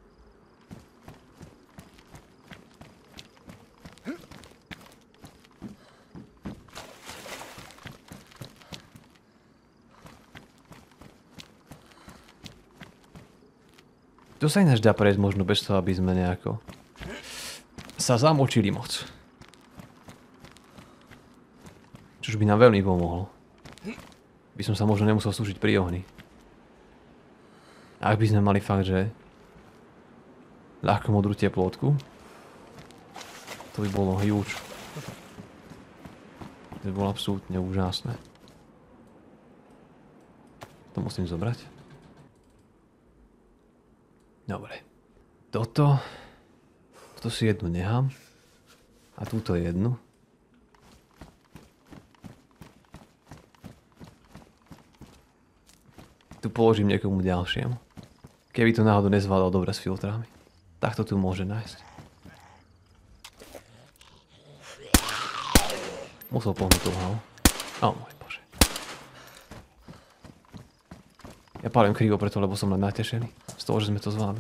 To sa ináč dá prejsť možno bez toho, aby sme nejako sa zamočili moc. Čož by nám veľmi pomohlo. By som sa možno nemusel slúžiť pri ohni. Ak by sme mali fakt, že ľahko modrú teplotku, to by bolo huge. To by bolo absolútne úžasné. To musím zobrať. Dobre. Toto... Toto si jednu nechám. A túto jednu. Tu položím niekomu ďalšiemu. Keby to náhodou nezvládal dobre s filtrami. Tak to tu môže nájsť. Musel pohnúť tú hlavu. O môj bože. Ja pálim krivo preto, lebo som len natešený z toho, že sme to zvládli.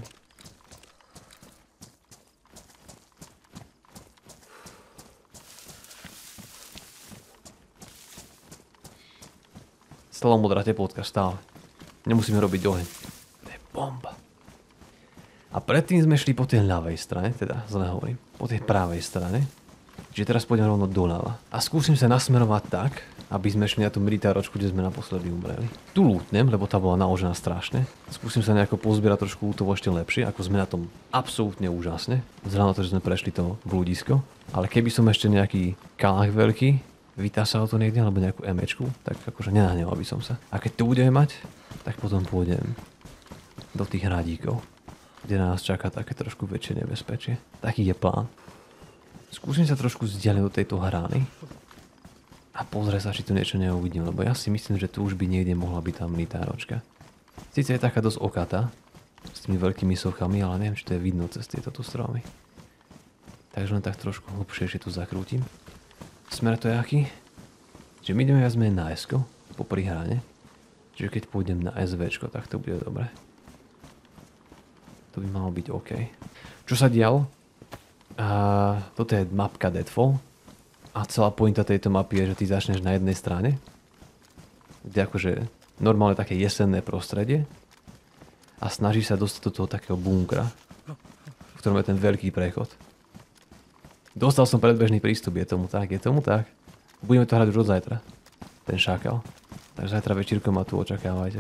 Stále modrá teplotka, stále. Nemusíme robiť oheň. To je bomba. A predtým sme šli po tej ľavej strane, teda zle hovorím, po tej pravej strane. Čiže teraz pôjdem rovno doľava. A skúsim sa nasmerovať tak, aby sme šli na tú militáročku, kde sme naposledy umreli. Tu lútnem, lebo tá bola naložená strašne. Skúsim sa nejako pozbierať trošku lútovo ešte lepšie, ako sme na tom absolútne úžasne. Vzhľadom na to, že sme prešli to blúdisko. Ale keby som ešte nejaký kalách veľký vytasal to niekde, alebo nejakú emečku, tak akože nenahneval by som sa. A keď to budeme mať, tak potom pôjdem do tých hradíkov, kde nás čaká také trošku väčšie nebezpečie. Taký je plán. Skúsim sa trošku vzdialiť do tejto hrany a pozrieť sa, či tu niečo neuvidím, lebo ja si myslím, že tu už by niekde mohla byť tá militáročka. Sice je taká dosť okatá, s tými veľkými sochami, ale neviem, či to je vidno cez tieto tu stromy. Takže len tak trošku hlbšie tu zakrútim. Smer to je aký? Čiže my ideme viac menej na S-ko, popri hrane. Čiže keď pôjdem na SVčko, tak to bude dobre. To by malo byť OK. Čo sa dialo? A toto je mapka Deadfall. A celá pointa tejto mapy je, že ty začneš na jednej strane, kde akože normálne také jesenné prostredie a snažíš sa dostať do toho takého bunkra, v ktorom je ten veľký prechod. Dostal som predbežný prístup, je tomu tak, je tomu tak. Budeme to hrať už od zajtra, ten šakal. Takže zajtra večírko ma tu očakávajte.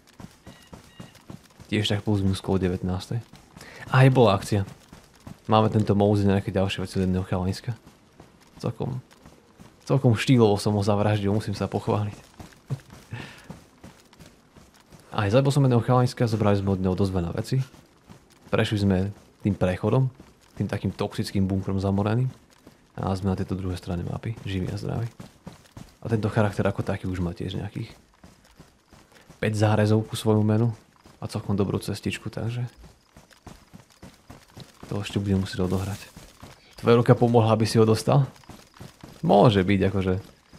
Tiež tak plus minus skolo devätnástej. A aj bola akcia. Máme tento mouz a nejaké ďalšie veci od jedného chalanska. Celkom, celkom štýlovo som ho zavraždil, musím sa pochváliť. Aj zabil som jedného chalaniska, zobrali sme od neho dosť veľa veci. Prešli sme tým prechodom, tým takým toxickým bunkrom zamoreným. A sme na tejto druhej strane mapy, živí a zdraví. A tento charakter ako taký už má tiež nejakých päť zárezov ku svojmu menu a celkom dobrú cestičku, takže to ešte budem musieť odohrať. Tvoja ruka pomohla, aby si ho dostal? Môže byť, akože.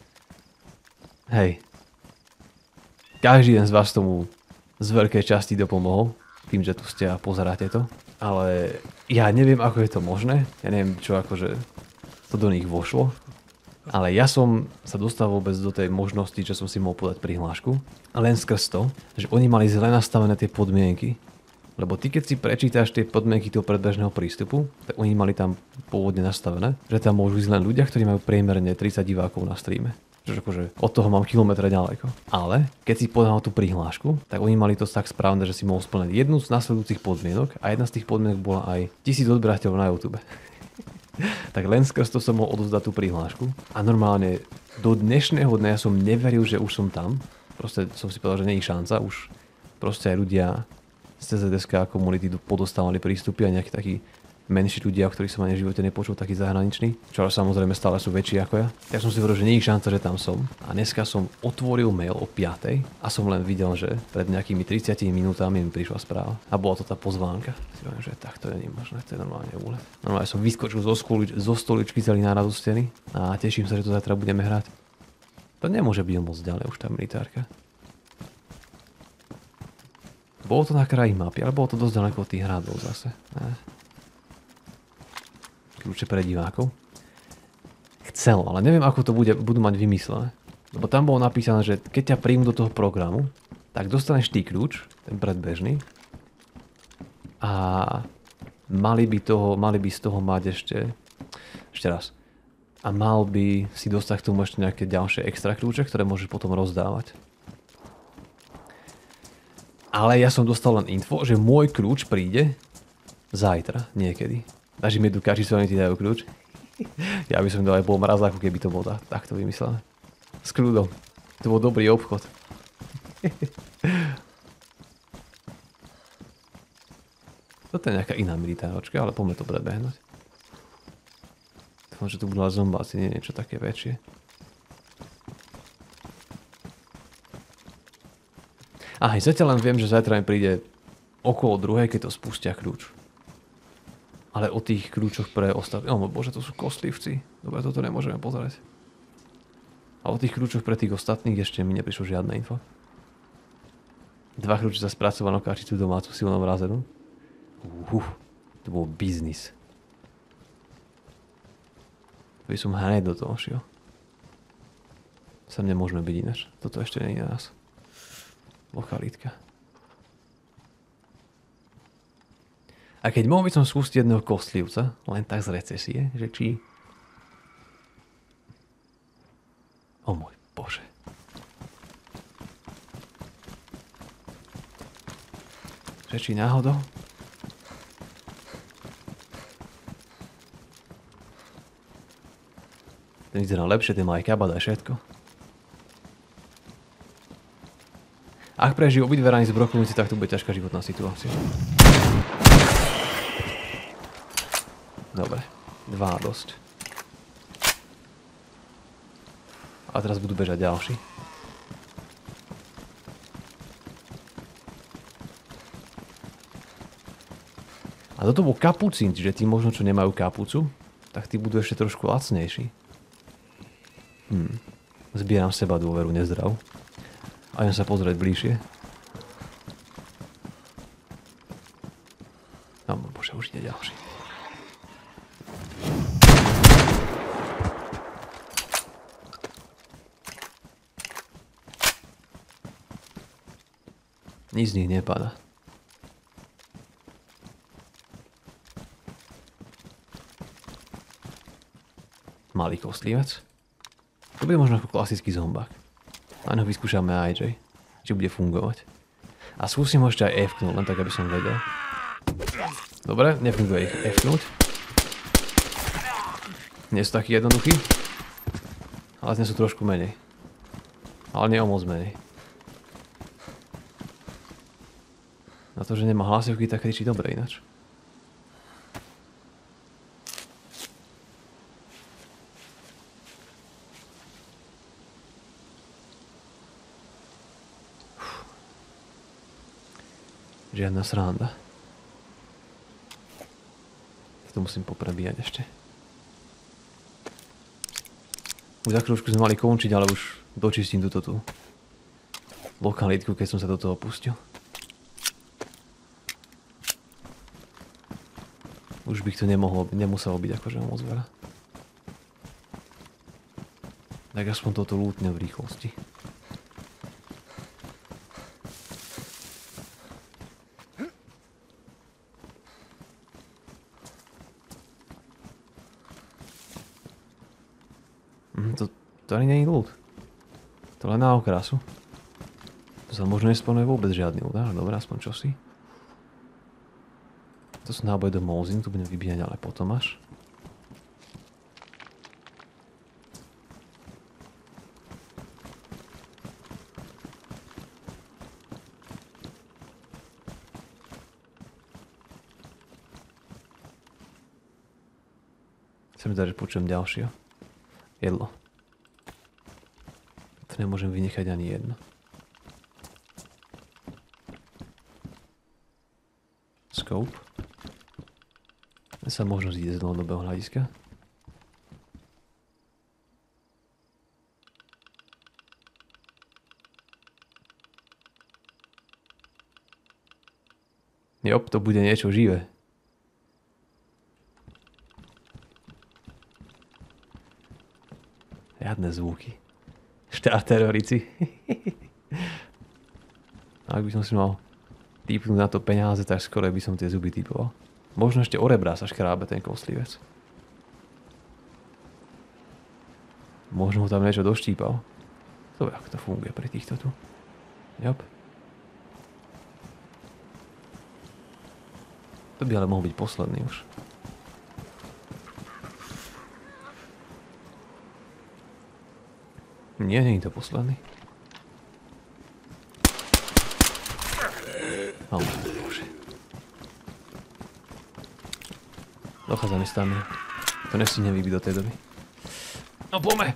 Hej. Každý jeden z vás tomu z veľkej časti dopomohol, tým, že tu ste a pozeráte to. Ale ja neviem, ako je to možné. Ja neviem, čo akože to do nich vošlo. Ale ja som sa dostal vôbec do tej možnosti, že som si mohol podať prihlášku. Len skrz to, že oni mali zle nastavené tie podmienky. Lebo ty, keď si prečítaš tie podmienky toho predbežného prístupu, tak oni mali tam pôvodne nastavené, že tam môžu ísť len ľudia, ktorí majú priemerne tridsať divákov na streame. Čiže akože od toho mám kilometre ďaleko. Ale keď si podal tú prihlášku, tak oni mali to tak správne, že si mohol splniť jednu z nasledujúcich podmienok a jedna z tých podmienok bola aj tisíc odberateľov na YouTube. Tak len skrz to som mohol odovzdať tú prihlášku. A normálne do dnešného dňa som neveril, že už som tam. Proste som si povedal, že nie je šanca. Už proste aj ľudia z cé zet es ká komunity podostávali prístupy a nejakí takí menší ľudia, o ktorých som ani v živote nepočul, takí zahraniční. Čo samozrejme stále sú väčší ako ja. Tak som si hovoril, že nie je šanca, že tam som. A dneska som otvoril mail o piatej a som len videl, že pred nejakými tridsiatimi minútami mi prišla správa. A bola to tá pozvánka. Si hovorím, že tak to nie je možné, to je normálne úlet. Normálne som vyskočil zo, skuli, zo stoličky celý nárad steny a teším sa, že to zajtra budeme hrať. To nemôže byť moc ďalej už tá militárka. Bolo to na kraji mapy, ale bolo to dosť ďaleko od tých hradov zase. Ne. Kľúče pre divákov. Chcel, ale neviem, ako to bude, budú mať vymyslené. Lebo tam bolo napísané, že keď ťa príjmu do toho programu, tak dostaneš ty kľúč, ten predbežný. A mali by, toho, mali by z toho mať ešte... Ešte raz. A mal by si dostať k tomu ešte nejaké ďalšie extra kľúče, ktoré môžeš potom rozdávať. Ale ja som dostal len info, že môj kľúč príde zajtra, niekedy. Dáš im jednu kačicu a oni ti dajú kľúč. Ja by som dal aj bol mrazáku, keby to bolo tak, takto vymyslené. S kľudom. To bol dobrý obchod. Toto je nejaká iná militáročka, ale poďme to predbehnúť. Dúfam, že tu budú zombáci, nie niečo také väčšie. Aha, zatiaľ len viem, že zajtra mi príde okolo druhej, keď to spustia kľúč. Ale o tých kľúčoch pre ostatných... Oh môj bože, to sú kostlivci. Dobre, toto nemôžeme pozerať. A o tých kľúčoch pre tých ostatných ešte mi neprišlo žiadne info. Dva kľúče za spracovanú kačicu domácu silnou mrazenú. Uh, to bol biznis. To by som hneď do toho šiel. Sem nemôžeme byť ináč. Toto ešte nie je na nás. Lokalitka. A keď mohol by som skúsiť jedného kostlivca, len tak z recesie, že či... O môj bože. Že či náhodou? Ten vyzerá lepšie, ten má aj kabát a všetko. Ak prežijú obidve rany z brokovnici, tak to bude ťažká životná situácia. Dobre, dva dosť. A teraz budú bežať ďalší. A toto bol kapucín, čiže tí možno, čo nemajú kapucu, tak tí budú ešte trošku lacnejší. Hm. Zbieram seba dôveru nezdrav. A idem sa pozrieť bližšie. No, bože, už ide ďalší. Nic z nich nepadá. Malý kostlivec. To bude možno ako klasický zombák. A no vyskúšame aj J, či bude fungovať. A skúsim ho ešte aj F-knúť, len tak, aby som vedel. Dobre, nefunguje ich F-knúť. Nie sú takí jednoduchí. Ale dnes sú trošku menej. Ale nie o moc menej. Na to, že nemá hlasivky, tak kričí dobre ináč. Žiadna sranda. To musím poprebíjať ešte. Už za chvíľučku sme mali končiť, ale už dočistím túto tú lokalitku, keď som sa do toho pustil. Už by to nemohlo, nemuselo byť akože moc veľa. Tak aspoň toto lútne v rýchlosti. To, to ani nie je ľud. To len na okrasu. To sa možno nesplňuje vôbec žiadny ľud, ale dobré, aspoň čosi. To sú náboje do Mouzin, tu budem vybíjať, ale potom až. Chcem dať, že počujem ďalšieho. Jedlo. Nemôžem vynechať ani jedno. Scope. Je sa možno zísť z dlhodobého hľadiska. Jop, to bude niečo živé. Žiadne zvuky. Štát terorici. Ak by som si mal týpnúť na to peniaze, tak skoro by som tie zuby typoval. Možno ešte o rebrá sa škrábe ten kostlivec. Možno ho tam niečo doštípal. To je, ako to funguje pri týchto tu. Jop. To by ale mohol byť posledný už. Nie, nie je to posledný. Ale bože. Dochádza mi stamina. To nestihnem vybiť do tej doby. No poďme!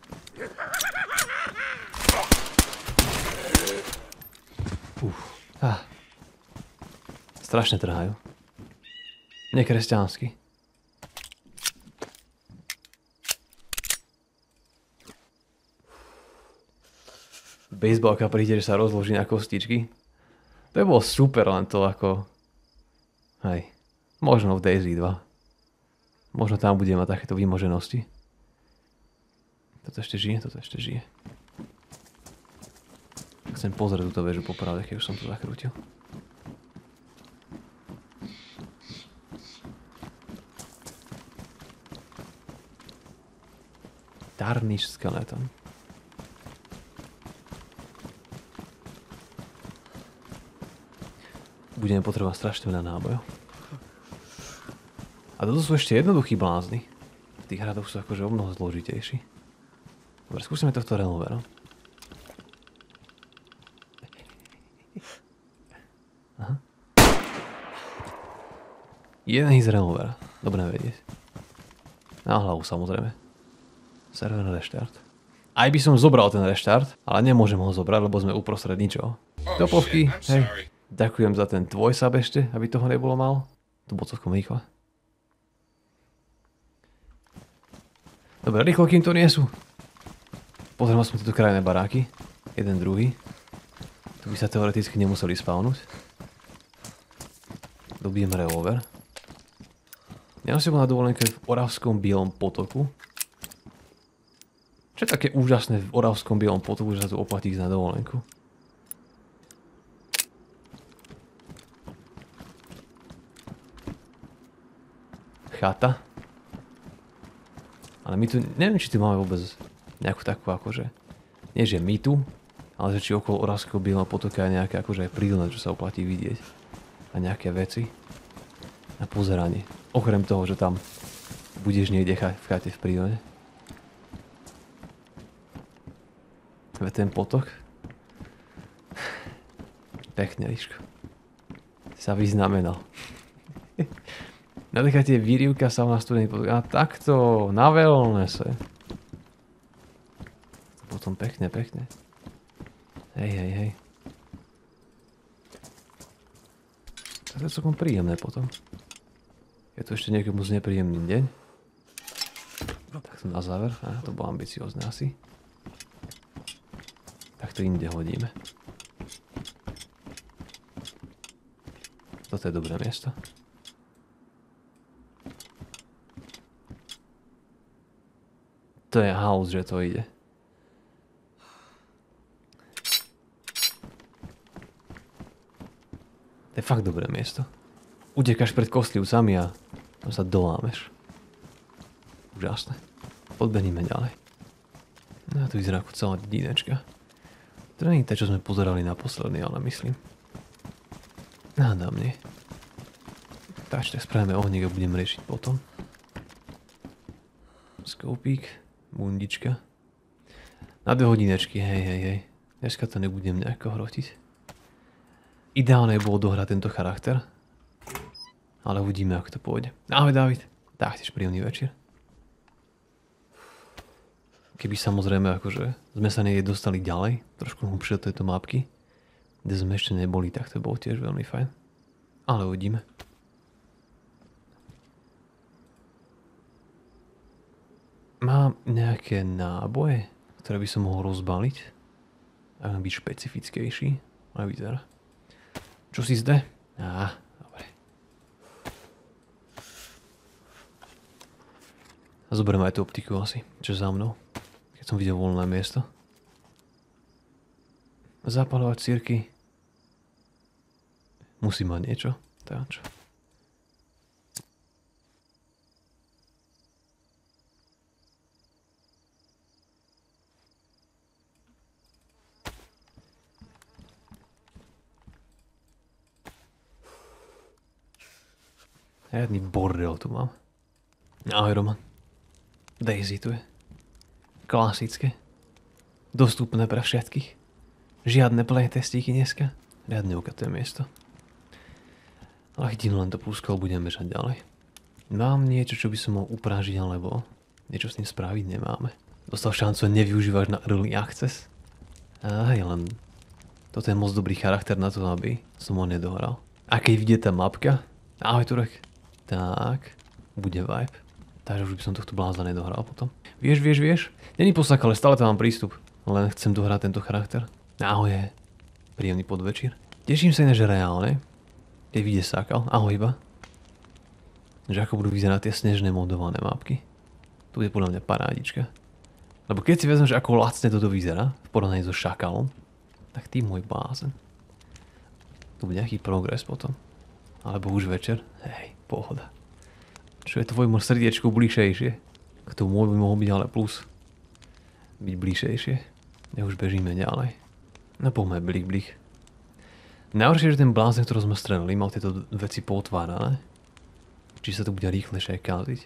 Uf. Ah. Strašne trhajú. Nekresťansky. Baseballka príde, že sa rozloží na kostičky. To by bolo super, len to ako... Hej. Možno v Daisy dva. Možno tam budeme mať takéto výmoženosti. Toto ešte žije, toto ešte žije. Chcem pozrieť túto väžu popravde, keď už som to zakrútil. Tarnish skeleton. Budeme potrebovať strašne veľa nábojov. A toto sú ešte jednoduchí blázni. V tých hradoch sú akože o mnoho zložitejší. Dobre, skúsime tohto revolvera. Aha. Jeden hit z revolvera. Dobre vedieť. Na hlavu samozrejme. Server reštart. Aj by som zobral ten reštart, ale nemôžem ho zobrať, lebo sme uprostred ničoho. Topovky, hej. Ďakujem za ten tvoj sub ešte, aby toho nebolo málo. To bolo celkom rýchle. Dobre, rýchlo, kým to nie sú. Pozriem aspoň tieto krajné baráky. Jeden, druhý. Tu by sa teoreticky nemuseli spavnúť. Dobijem revolver. Ja som bol na dovolenke v Oravskom Bielom potoku. Čo je také úžasné v Oravskom Bielom potoku, že sa tu oplatí ísť na dovolenku? Chata. Ale my tu, neviem, či tu máme vôbec nejakú takú akože, nie že my tu, ale že či okolo Oravského Bieleho potoka je nejaké akože aj prírodné, čo sa oplatí vidieť. A nejaké veci na pozeranie. Okrem toho, že tam budeš niekde v chate v prírode. Ve ten potok. Pekne, Ríško. Sa vyznamenal. Nadechá tie výrivka sa na studený potok. A takto, na wellnesse. Potom pekne, pekne. Hej, hej, hej. To je celkom príjemné potom. Je to ešte niekomu z nepríjemný deň. Tak to na záver. Á, to bolo ambiciozne asi. Tak to inde hodíme. Toto je dobré miesto. To je house, že to ide. To je fakt dobré miesto. Utekáš pred kostlivcami a tam sa dolámeš. Úžasné. Podbehníme ďalej. No tu vyzerá ako celá dedinečka. To nie je to, čo sme pozerali naposledy, ale myslím. Nádam nie. Takže tak spravíme ohník a budeme riešiť potom. Skopík. Bundička. Na dve hodinečky, hej, hej, hej. Dneska to nebudem nejako hrotiť. Ideálne bolo dohrať tento charakter. Ale uvidíme, ako to pôjde. Ahoj, David. Taktiež príjemný večer. Keby samozrejme, akože sme sa niekde dostali ďalej, trošku hlubšie do tejto mapky, kde sme ešte neboli, tak to bolo tiež veľmi fajn. Ale uvidíme. Mám nejaké náboje, ktoré by som mohol rozbaliť. Ak mám byť špecifickejší. Ale vyzerá. Čo si zde? Á, dobre. A zoberiem aj tú optiku asi, čo za mnou. Keď som videl voľné miesto. Zapaľovať cirky. Musí mať niečo. Tak čo? Riadny bordel tu mám. Ahoj, Roman. Daisy tu je. Klasické. Dostupné pre všetkých. Žiadne playtestíky dneska. Riadne ukaté miesto. Ale chytím len to púskol, budem bežať ďalej. Mám niečo, čo by som mohol uprážiť, alebo niečo s tým spraviť nemáme. Dostal šancu a nevyužívaš na early access? Aj len... Toto je moc dobrý charakter na to, aby som ho nedohral. A keď vidie tá mapka... Ahoj, Turek. Tak, bude vibe. Takže už by som tohto blázda nedohral potom. Vieš, vieš, vieš? Není posak, ale stále tam mám prístup. Len chcem dohrať tento charakter. Ahoj, je. Príjemný podvečer. Teším sa ináč reálne. Keď vyjde Sakal. Ahoj iba. Že ako budú vyzerať tie snežné modované mapky. Tu je podľa mňa parádička. Lebo keď si vezmeš, ako lacne toto vyzerá v porovnaní so Šakalom, tak ty môj blázen. Tu bude nejaký progres potom. Alebo už večer. Hej, pohoda. Čo je tvojmu srdiečku bližšejšie? K tomu by mohol byť ale plus. Byť bližšejšie. Ja už bežíme ďalej. No poďme blík, blík. Najhoršie, že ten blázen, ktorý sme strelili, mal tieto veci pootvárané. Či sa to bude rýchlejšie káziť.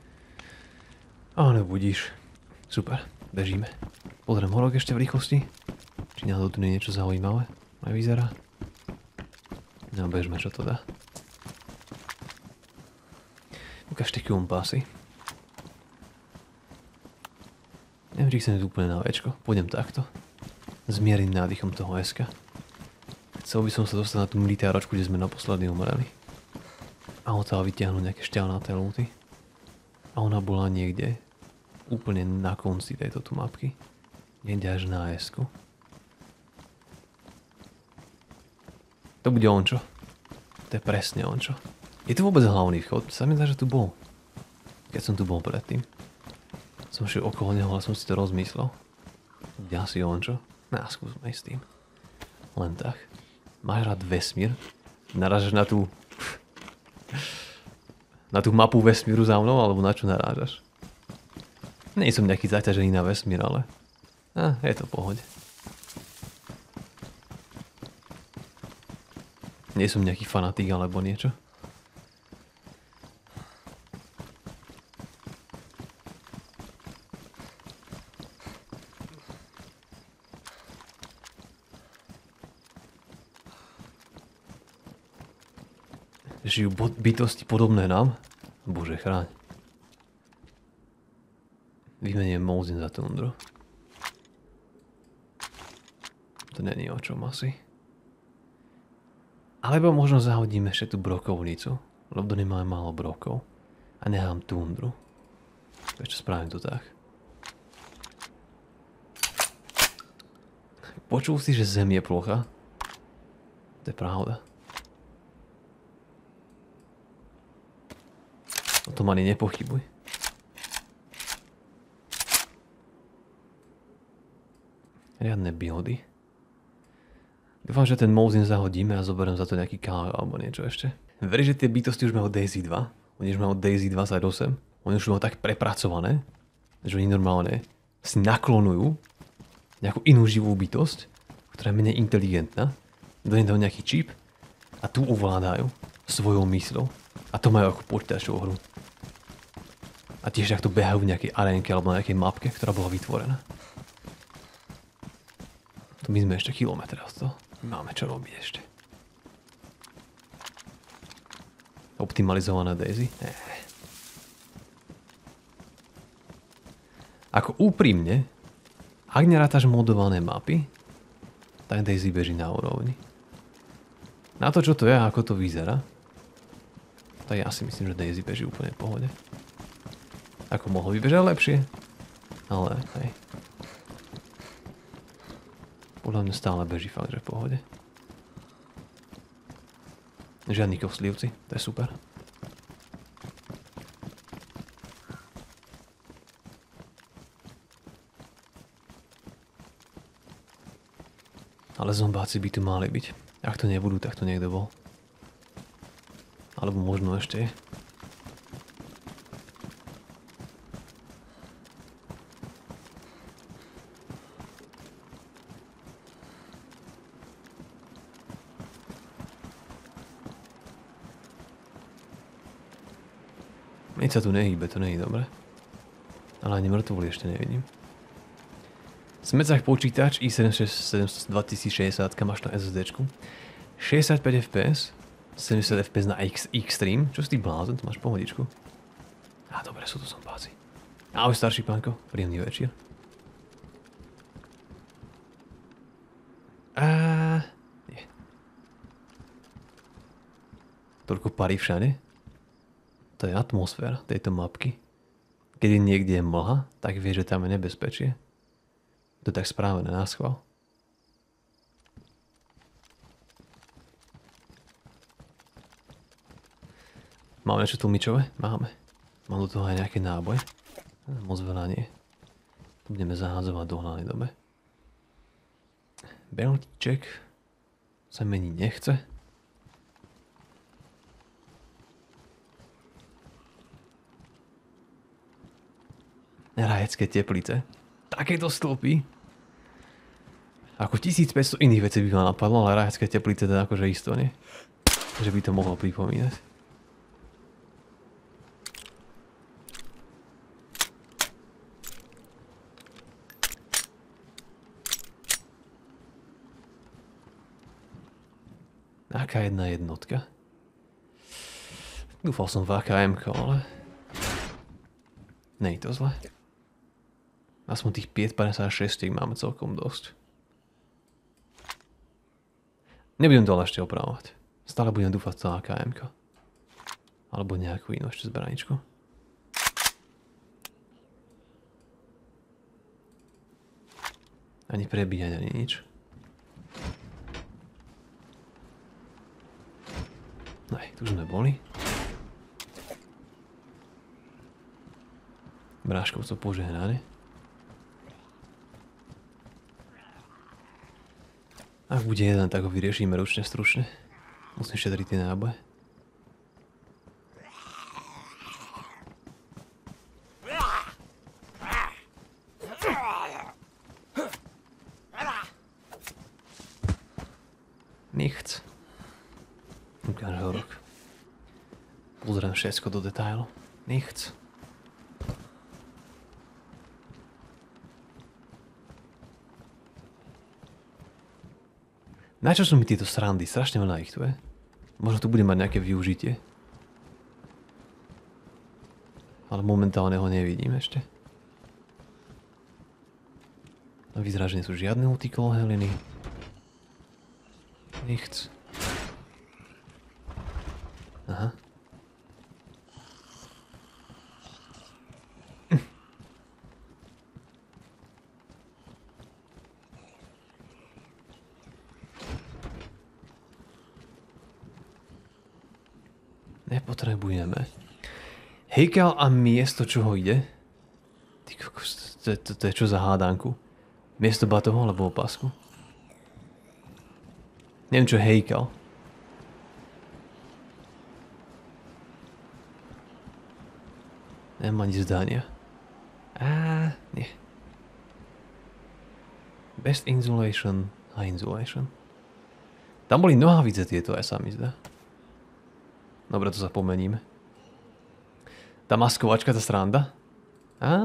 Ale budíš. Super, bežíme. Pozriem horok ešte v rýchlosti. Či náhodou tu nie je niečo zaujímavé. Aj vyzerá. No bežme, čo to dá. Ukáž tie kompasy. Neviem, či chcem ísť úplne na večko. Pôjdem takto. S miernym nádychom toho eska. Chcel by som sa dostať na tú militáročku, kde sme naposledy umreli. A odtiaľ vytiahnuť nejaké šťavnaté lúty. A ona bola niekde úplne na konci tejto tu mapky. Niekde až na esku. To bude ončo. To je presne ončo. Je tu vôbec hlavný vchod? Sa mi zdá, že tu bol. Keď som tu bol predtým. Som šiel okolo neho, ale som si to rozmyslel. Bude asi ončo? Ná, skúsme s tým. Len tak. Máš rád vesmír? Narážaš na tú... na tú mapu vesmíru za mnou? Alebo na čo narážaš? Nie som nejaký zaťažený na vesmír, ale... Á, je to v pohode. Nie som nejaký fanatik alebo niečo. Žijú bytosti podobné nám? Bože chráň. Vymeniem Mosin za tundru. To není o čom asi. Alebo možno zahodíme ešte tú brokovnicu. Lebo nemáme málo brokov. A nechám tundru. Ešte spravím to tak. Počul si, že Zem je plocha? To je pravda. O tom ani nepochybuj. Riadne buildy. Dúfam, že ten Mosin zahodíme a zoberiem za to nejaký kál alebo niečo ešte. Veri, že tie bytosti už majú Daisy dva. Oni už majú Daisy dvadsaťosem. Oni už majú tak prepracované, že oni normálne si naklonujú nejakú inú živú bytosť, ktorá je menej inteligentná, do nej dajú nejaký čip a tu ovládajú svojou mysľou. A to majú ako počítačovú hru. A tiež takto behajú v nejakej arénke alebo na nejakej mapke, ktorá bola vytvorená. Tu my sme ešte kilometre od toho. Máme čo robiť ešte. Optimalizovaná Daisy? Ne. Ako úprimne, ak nerátaš modované mapy, tak Daisy beží na úrovni. Na to, čo to je a ako to vyzerá, tak ja si myslím, že Daisy beží úplne v pohode. Ako mohlo by bežať lepšie, ale hej. Podľa mňa stále beží fakt, že v pohode. Žiadni koslivci, to je super. Ale zombáci by tu mali byť. Ak to nebudú, tak to niekto bol. Alebo možno ešte je. Nič sa tu nehýbe, to nie je dobré. Ale ani mŕtvoli ešte nevidím. Smedzach počítač i sedem dvetisícšesťdesiat, máš na es es déčku. šesťdesiatpäť ef pé es, sedemdesiat ef pé es na X, Extreme. Čo si ty blázen, to máš pohodičku. Á, dobre, sú tu zombáci. Ahoj, starší pánko, príjemný večer. A nie. Toľko parí všade. To je atmosféra tejto mapky. Keď niekde je mlha, tak vie, že tam je nebezpečie. To je tak správené na schvál. Máme niečo tlmičové? Máme. Mám do toho aj nejaké náboje. Moc veľa nie. To budeme zahádzovať do hlavnej dobe. Beltíček sa meniť nechce. Rajecké teplice. Takéto stĺpy. Ako tisícpäťsto iných vecí by ma napadlo, ale rajecké teplice teda akože isto, nie? Že by to mohlo pripomínať. Aká jedna jednotka? Dúfal som v á ká emko, ale... Nej to zle. Aspoň tých päťstopäťdesiatšesť máme celkom dosť. Nebudem to ale ešte opravovať. Stále budem dúfať v á ká emko. Alebo nejakú inú ešte zbraničku. Ani prebíjať, ani nič. Nej, tu sme boli. Bráškovcov požehnané. Ak bude jeden, tak ho vyriešime ručne, stručne. Musím šetriť tie náboje. Nichts. Ukáž horok. Pozriem všetko do detailu. Nichts. Na čo sú mi tieto srandy? Strašne veľa ich tu je. Možno tu bude mať nejaké využitie. Ale momentálne ho nevidím ešte. A vyzerá, že nie sú žiadne ultikoloheliny. Nichts. Aha. Nepotrebujeme. Hejkal a miesto, čo ho ide? Ty kokos, to, to, to je čo za hádánku? Miesto batohu alebo opasku? Neviem, čo hejkal. Nemám ani zdania. Á, nie. Best insulation, high insulation. Tam boli nohavice tieto, aj sa mi zdá. Dobre, to sa pomeníme. Tá maskovačka, tá sranda. Á.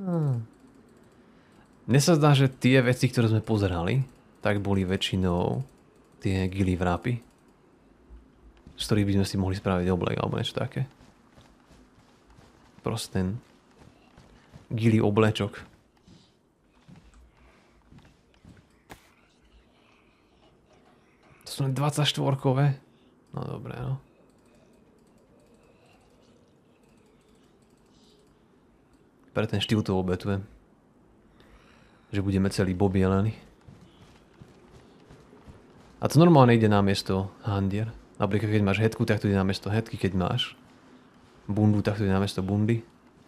Mne sa zdá, že tie veci, ktoré sme pozerali, tak boli väčšinou tie gily vrápy, z ktorých by sme si mohli spraviť oblek alebo niečo také. Proste ten gily oblečok. To sú len dvadsaťštvorkové. No dobré, no. Pre ten štýl to obetujem. Že budeme celý bobielení. A to normálne ide na miesto handier. Napríklad keď máš hetku, tak to ide na miesto hetky. Keď máš bundu, tak to ide na miesto bundy.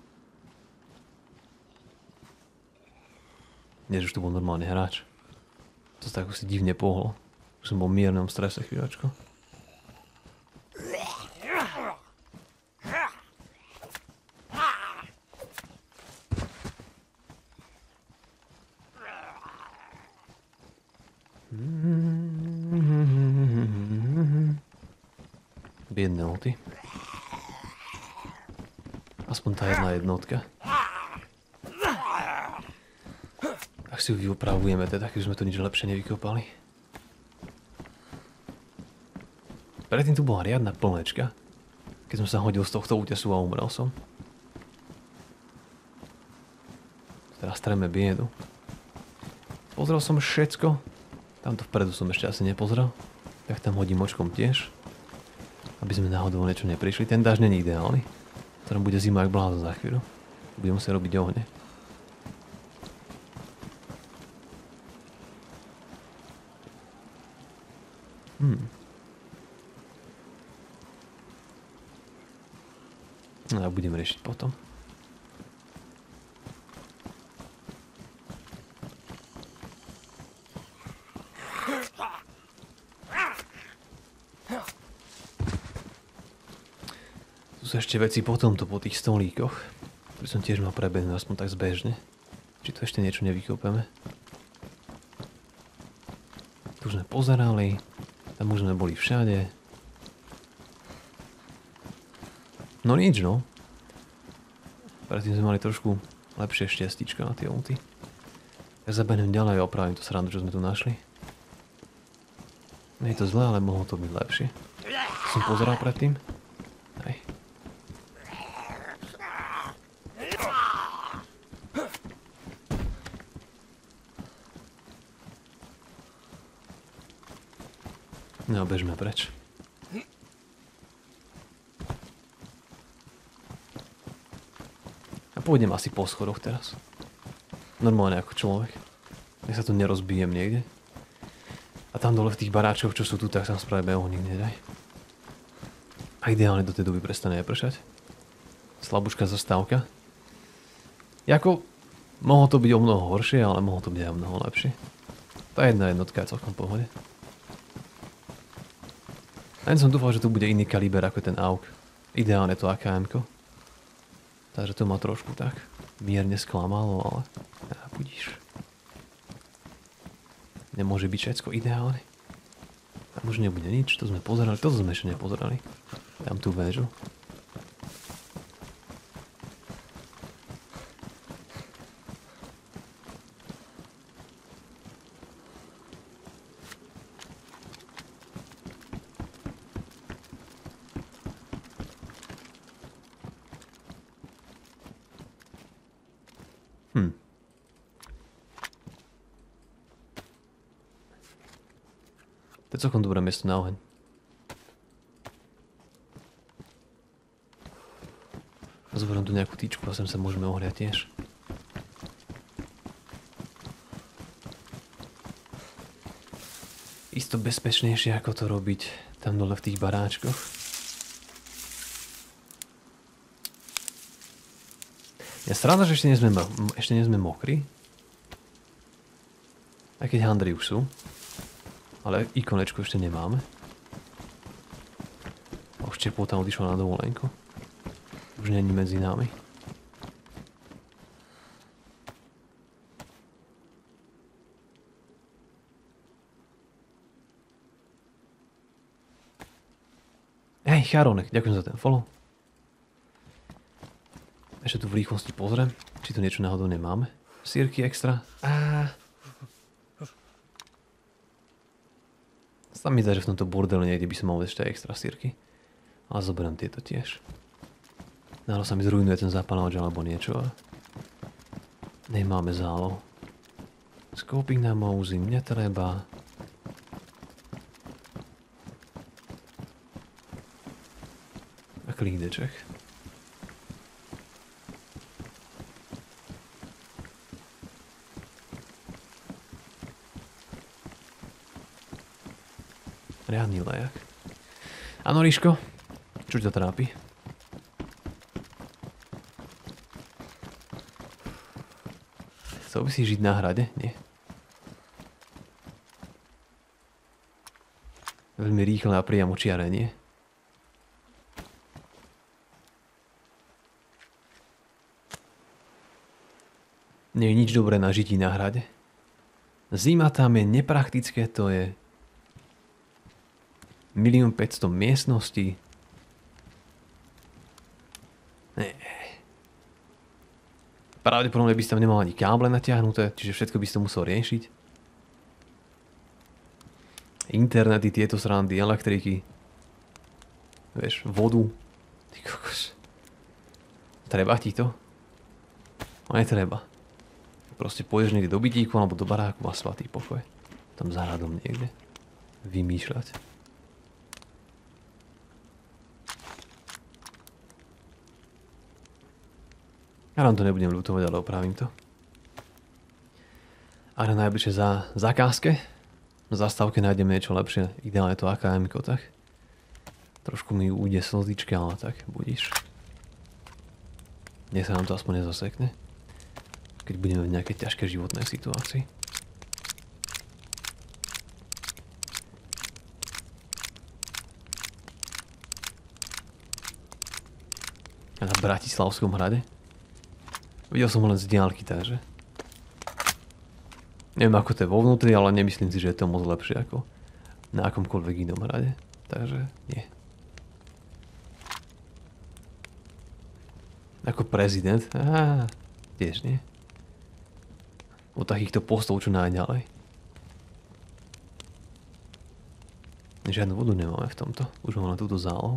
Dnes už tu bol normálne hráč. To sa tak si divne pohlo. Už som bol v miernom strese chvíľačko. Biedné oty. Aspoň tá jedna jednotka. Tak si ju vyupravujeme teda, keď sme to nič lepšie nevykopali. Predtým tu bola riadna plnečka, keď som sa hodil z tohto útesu a umrel som. Teraz treme biedu. Pozrel som všetko. Tamto vpredu som ešte asi nepozrel. Tak tam hodím očkom tiež. Aby sme náhodou niečo neprišli. Ten dáž není ideálny. Ktorom bude zima jak blázon za chvíľu. Budem musieť robiť ohne. Hmm. No a budem riešiť potom. Tu sú ešte veci po tomto, po tých stolíkoch. Ktorý som tiež mal prebehnúť, aspoň tak zbežne. Či tu ešte niečo nevykopeme. Tu sme pozerali. Tam už sme boli všade. No nič, no. Predtým sme mali trošku lepšie štiestička na tie ulty. Ja zabehnem ďalej a opravím to srandu, čo sme tu našli. Nie je to zlé, ale mohlo to byť lepšie. Som pozeral predtým. Hej. No, bežme preč. A pôjdem asi po schodoch teraz. Normálne ako človek. Nech sa tu nerozbijem niekde. A tam dole v tých baráčoch, čo sú tu, tak sa spravíme ohník, nedaj. A ideálne do tej doby prestane pršať. Slabúčka zastávka. Jako, mohlo to byť o mnoho horšie, ale mohlo to byť aj o mnoho lepšie. Tá jedna jednotka je celkom v pohode. Len som dúfal, že tu bude iný kaliber ako ten á ú ká. Ideálne to á ká emko. Takže to ma trošku tak mierne sklamalo, ale ja, budíš. Nemôže byť všetko ideálne. Tam už nebude nič, to sme pozerali, to sme ešte nepozerali. Tam tú väžu. Hm. To je celkom dobré miesto na oheň. Zoberiem tu nejakú tyčku a sem sa môžeme ohriať tiež. Isto bezpečnejšie ako to robiť tam dole v tých baráčkoch. Ja sranda, že ešte nie sme, ešte nie sme mokrí. Aj keď handry už sú. Ale ikonečku ešte nemáme. A už Čepota odišla na dovolenku. Už není medzi nami. Hej, Charonek, ďakujem za ten follow. Ešte tu v rýchlosti pozriem, či tu niečo náhodou nemáme. Sírky extra. Á. Sa mi zdá, že v tomto bordele niekde by som mal ešte extra sírky. Ale zoberiem tieto tiež. Náhle sa mi zrujnuje ten zapalovač alebo niečo. Nemáme záloh. Scoping na mousy, mne treba. A klídeček. Riadný lejak. Áno, Ríško, čo ťa trápi? Chcel by si žiť na hrade? Nie. Veľmi rýchle a priamo čiarenie. Nie je nič dobré na žití na hrade. Zima tam je nepraktické, to je milión päťsto miestností. Nie. Pravdepodobne by si tam nemal ani káble natiahnuté, čiže všetko by si to musel riešiť. Internety, tieto srandy, elektriky. Vieš, vodu. Ty kokos. Treba ti to? No netreba. Proste pôjdeš niekde do bytíku alebo do baráku a svatý pokoj. Tam za radom niekde. Vymýšľať. Ja vám to nebudem ľutovať, ale opravím to. A na najbližšie za zakázke, na zastávke nájdeme niečo lepšie. Ideálne to á ká em-ko, tak. Trošku mi ujde slzička, ale tak, budíš. Nech sa nám to aspoň nezasekne. Keď budeme v nejakej ťažkej životnej situácii. A na Bratislavskom hrade. Videl som ho len z diaľky, takže... Neviem ako to je vo vnútri, ale nemyslím si, že je to moc lepšie ako na akomkoľvek inom hrade. Takže nie. Ako prezident? Á, tiež nie. Od takýchto postov čo najďalej. Žiadnu vodu nemáme v tomto. Už mám na túto zálohu.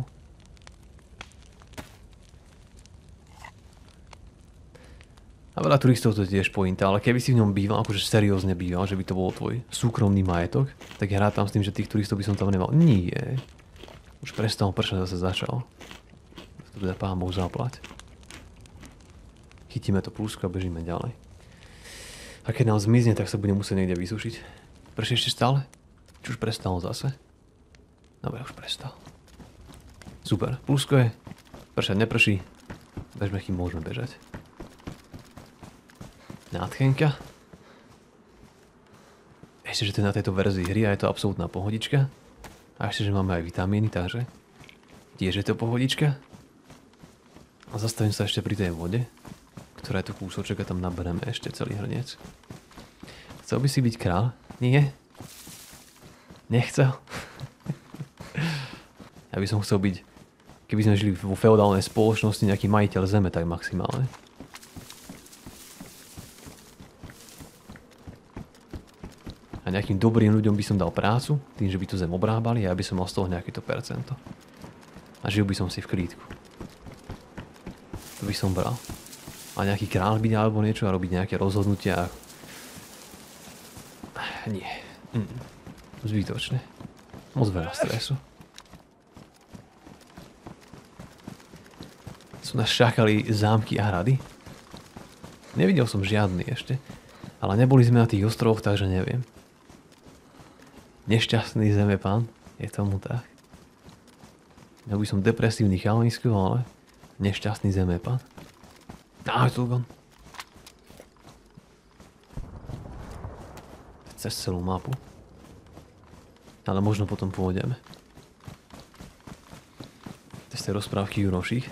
A veľa turistov to je tiež pointa, ale keby si v ňom býval, akože seriózne býval, že by to bol tvoj súkromný majetok, tak ja rátam s tým, že tých turistov by som tam nemal. Nie. Už prestal pršať, zase začal. To teda pán Boh zaplať. Chytíme to plusko a bežíme ďalej. A keď nám zmizne, tak sa bude musieť niekde vysušiť. Prší ešte stále? Či už prestal zase? Dobre, už prestal. Super, plusko je. Pršať neprší. Bežme, kým môžeme bežať. Nádchenka. Ešte, že to je na tejto verzii hry a je to absolútna pohodička. A ešte, že máme aj vitamíny, takže tiež je to pohodička. A zastavím sa ešte pri tej vode, ktorá je tu kúsoček a tam nabereme ešte celý hrniec. Chcel by si byť král? Nie? Nechcel? Ja by som chcel byť, keby sme žili vo feudálnej spoločnosti, nejaký majiteľ zeme, tak maximálne. A nejakým dobrým ľuďom by som dal prácu, tým, že by tu zem obrábali a ja by som mal z toho nejaké to percento. A žil by som si v klídku. To by som bral. a nejaký kráľ byť alebo niečo a robiť nejaké rozhodnutia. Nie. Mm. Zbytočné. Moc veľa stresu. Sú nás čakali zámky a hrady. Nevidel som žiadny ešte, ale neboli sme na tých ostrovoch, takže neviem. Nešťastný zemepán, je tomu tak. Ja by som depresívny chalanisko, ale nešťastný zemepán. Ahoj, Tulgon. Cez celú mapu. Ale možno potom pôjdeme. To z tej rozprávky Juroších.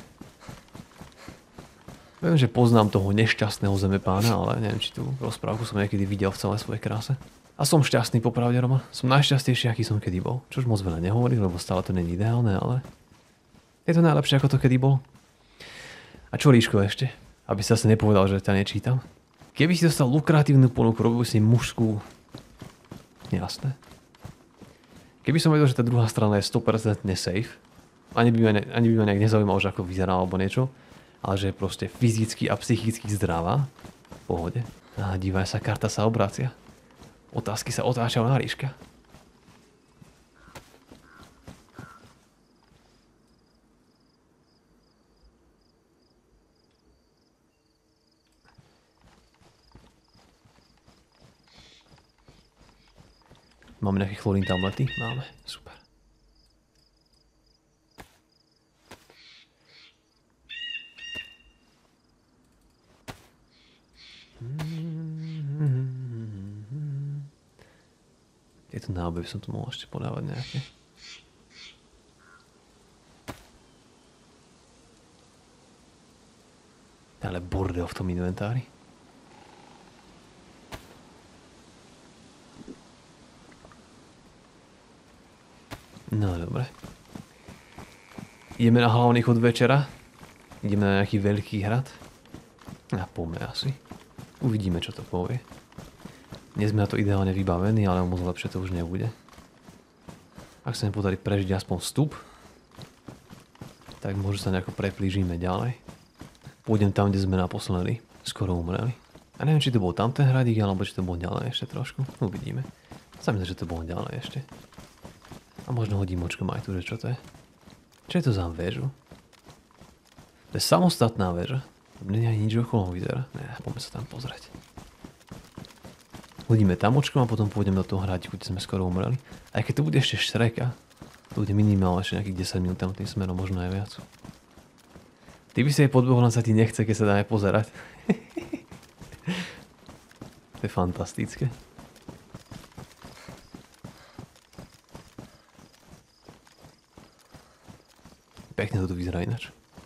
Viem, že poznám toho nešťastného zemepána, ale neviem, či tú rozprávku som niekedy videl v celej svojej kráse. A som šťastný, popravde, Roma. Som najšťastnejší, aký som kedy bol. Čož moc veľa nehovorí, lebo stále to není ideálne, ale je to najlepšie, ako to kedy bol. A čo Ríško ešte? Aby sa sa nepovedal, že ťa nečítam. Keby si dostal lukratívnu ponuku, robil si mužskú... Jasné. Keby som vedel, že tá druhá strana je sto percent safe, ani by ma, ne, ani by ma nejak nezaujímalo, že ako vyzerá alebo niečo, ale že je proste fyzicky a psychicky zdravá, v pohode. A dívaj sa, karta sa obracia. Otázky sa otáčajú na Ríška. Máme nejaké chlorín tablety? Máme. Super. Tieto náboje som tu mohol ešte podávať nejaké. Ale bordel v tom inventári. No dobre. Ideme na hlavný chod večera. Ideme na nejaký veľký hrad. A poďme asi. Uvidíme, čo to povie. Nie sme na to ideálne vybavení, ale moc lepšie to už nebude. Ak sa mi podarí prežiť aspoň vstup, tak možno sa nejako preplížime ďalej. Pôjdem tam, kde sme naposledy. Skoro umreli. A neviem, či to bol tam ten hradík, alebo či to bol ďalej ešte trošku. Uvidíme. Sa mi zdá, že to bolo ďalej ešte. A možno hodím očkom aj tu, že čo to je. Čo je to za väžu? To je samostatná väža. Nie je nič okolo vyzerá. Ne, poďme sa tam pozrieť. Hodíme tam očkom a potom pôjdem do toho hradíku, kde sme skoro umreli. Aj keď to bude ešte štreka, to bude minimálne ešte nejakých desať minút tam tým smerom, možno aj viac. Ty by si aj podbohol, sa ti nechce, keď sa dáme pozerať. To je fantastické. Pekne to tu vyzerá ináč.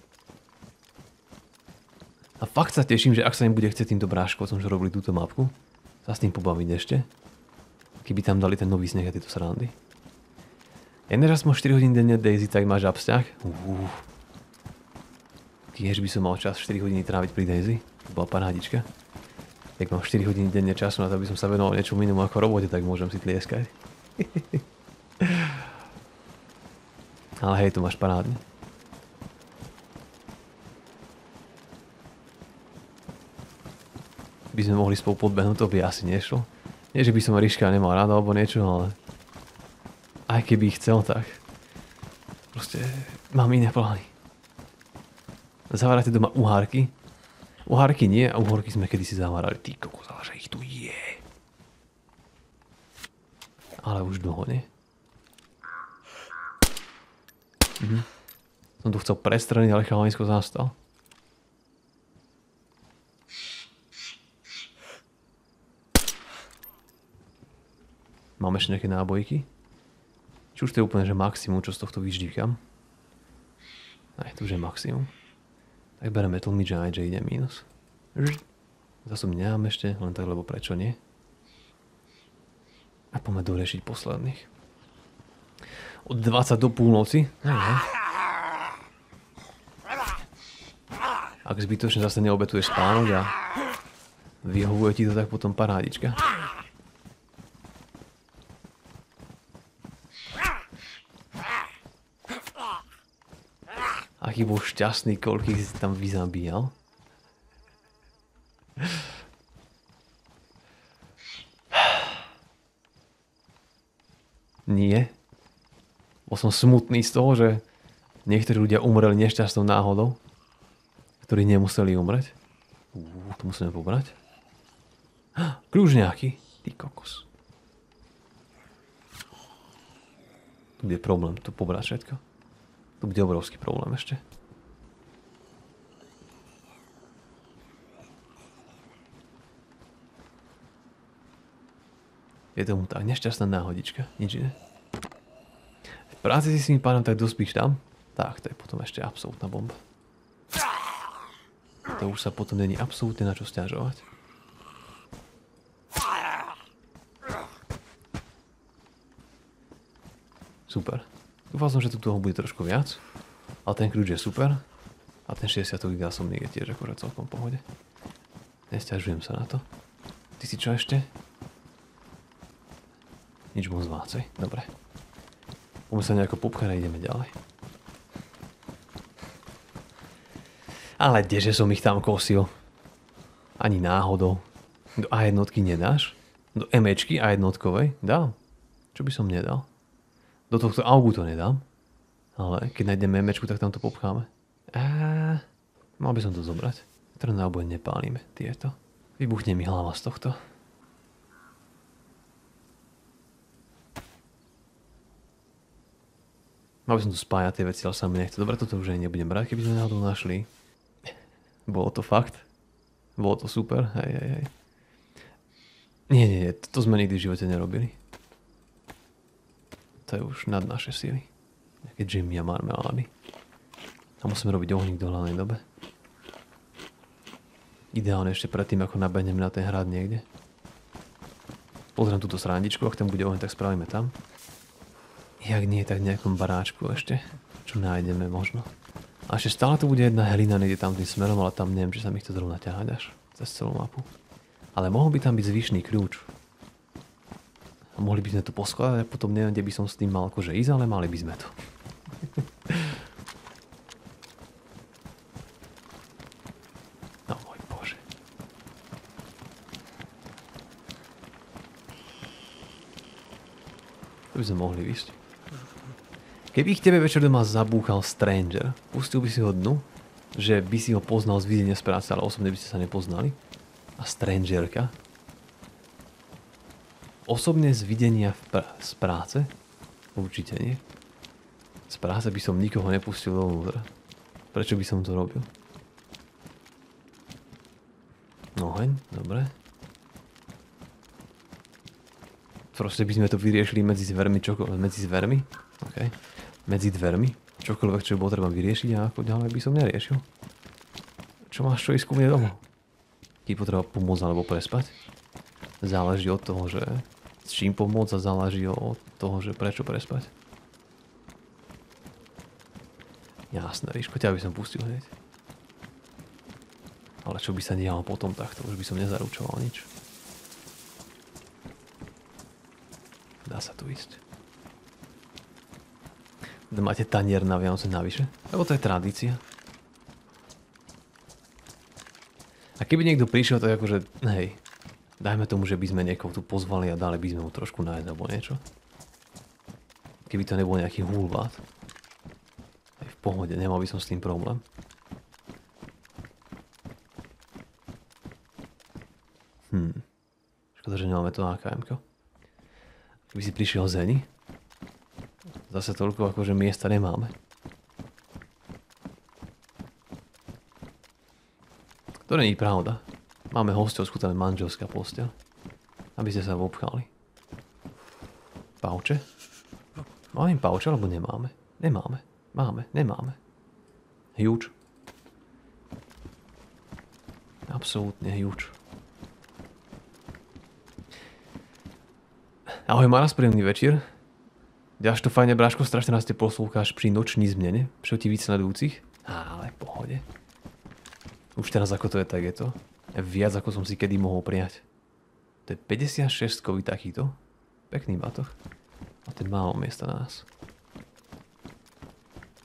A fakt sa teším, že ak sa im bude chcieť týmto bráškovcom, čo robili túto mapku, sa s tým pobaviť ešte. Keby tam dali ten nový sneh a tieto srandy. Ja než aspoň štyri hodiny denne Daisy, tak máš absťah. Uh. Tiež by som mal čas štyri hodiny tráviť pri Daisy. To bola parádička. Jak mám štyri hodiny denne času na to, aby som sa venoval niečomu inému ako robote, tak môžem si tlieskať. Ale hej, to máš parádne. By sme mohli spolu podbehnúť, to by asi nešlo. Nie, že by som Ríška nemal rád alebo niečo, ale aj keby chcel, tak proste mám iné plány. Zavárate doma uhárky? Uhárky nie, a uhorky sme kedysi zavárali. Ty kokos, ale že ich tu je. Ale už dlho, nie? Mhm. Som tu chcel prestreliť, ale chalanisko zastal. Máme ešte nejaké nábojky? Či už to je úplne, že maximum, čo z tohto vyždíkam? Aj, to už je maximum. Tak bereme tlmič a aj, že ide mínus. Zase mi nemám ešte, len tak, lebo prečo nie? A poďme doriešiť posledných. Od dvadsať do púlnoci. Aj, ak zbytočne zase neobetuješ spánok a vyhovuje ti to, tak potom parádička. Aký bol šťastný, koľkých si tam vyzabíjal. Nie. Bol som smutný z toho, že niektorí ľudia umreli nešťastnou náhodou, ktorí nemuseli umrieť. Uú, to musíme pobrať. Kľúč nejaký. Ty kokos. Tu bude problém, tu pobrať všetko. Tu bude obrovský problém ešte. Je tomu tak, nešťastná náhodička, nič iné. V práci si s tým pánom tak dospíš tam, tak to je potom ešte absolútna bomba. To už sa potom není absolútne na čo sťažovať. Super. Dúfal som, že tu toho bude trošku viac, ale ten kľúč je super a ten šesťdesiat gigasov je tiež akože celkom v pohode. Nesťažujem sa na to. Ty si čo ešte? Nič moc vácej. Dobre. Poďme sa nejako popchať a ideme ďalej. Ale kdeže som ich tam kosil? Ani náhodou. Do A jednotky nedáš? Do Mčky A jednotkovej? Dám. Čo by som nedal? Do tohto augu to nedám. Ale keď nájdeme Mčku, tak tam to popcháme. A mal by som to zobrať. Ktoré náboje nepálime. Tieto. Vybuchne mi hlava z tohto. Mal by som tu spájať tie veci, ale sa mi nechce. Dobre, toto už aj nebudem brať, keby sme náhodou našli. Bolo to fakt. Bolo to super. Hej, hej, hej. Nie, nie, nie. To sme nikdy v živote nerobili. To je už nad naše síly. Nejaké Jimmy a marmelády. A musíme robiť ohník do hlavnej dobe. Ideálne ešte predtým, ako nabehneme na ten hrad niekde. Pozriem túto srandičku, ak tam bude oheň, tak spravíme tam. Jak nie, tak v nejakom baráčku ešte. Čo nájdeme možno. A ešte stále tu bude jedna helina niekde tam tým smerom, ale tam neviem, či sa mi chce zrovna ťahať až cez celú mapu. Ale mohol by tam byť zvyšný kľúč. A mohli by sme to poskladať a potom neviem, kde by som s tým mal akože ísť, ale mali by sme to. No môj bože. To by sme mohli ísť. Keby ich tebe večer doma zabúchal Stranger, pustil by si ho dnu, že by si ho poznal z videnia z práce, ale osobne by ste sa nepoznali. A Strangerka. Osobne z videnia pr- z práce? Určite nie. Z práce by som nikoho nepustil dovnútra. Prečo by som to robil? Oheň, dobre. Proste by sme to vyriešili medzi zvermi, čokoľvek, medzi zvermi? Okay. Medzi dvermi, čokoľvek, čo bolo treba vyriešiť a ako ďalej by som neriešil. Čo máš čo ísť ku mne domov? Ti potreba pomôcť alebo prespať? Záleží od toho, že s čím pomôcť a záleží od toho, že prečo prespať. Jasné, Ríško, ťa by som pustil hneď. Ale čo by sa dialo potom takto, už by som nezaručoval nič. Dá sa tu ísť. Máte tanier na Vianoce navyše? Lebo to je tradícia. A keby niekto prišiel, tak akože, hej, dajme tomu, že by sme niekoho tu pozvali a dali by sme mu trošku nájsť alebo niečo. Keby to nebol nejaký hulvát. Aj v pohode, nemal by som s tým problém. Hm. Škoda, že nemáme to á ká emko. Keby si prišiel Zeni, zase toľko akože miesta nemáme. To není pravda. Máme hostovskú, tam je manželská posteľ. Aby ste sa obchali. Pauče? Máme pauče, alebo nemáme? Nemáme. Máme, nemáme. Huge. Absolútne huge. Ahoj Maras, príjemný večer. Ďaš to fajne, bráško, strašne nás te poslúcháš pri noční zmene, proti víc sledujúcich. Ale v pohode. Už teraz ako to je, tak je to. Viac ako som si kedy mohol prijať. To je päťdesiatšesťkový takýto. Pekný batoh. A ten málo miesta na nás.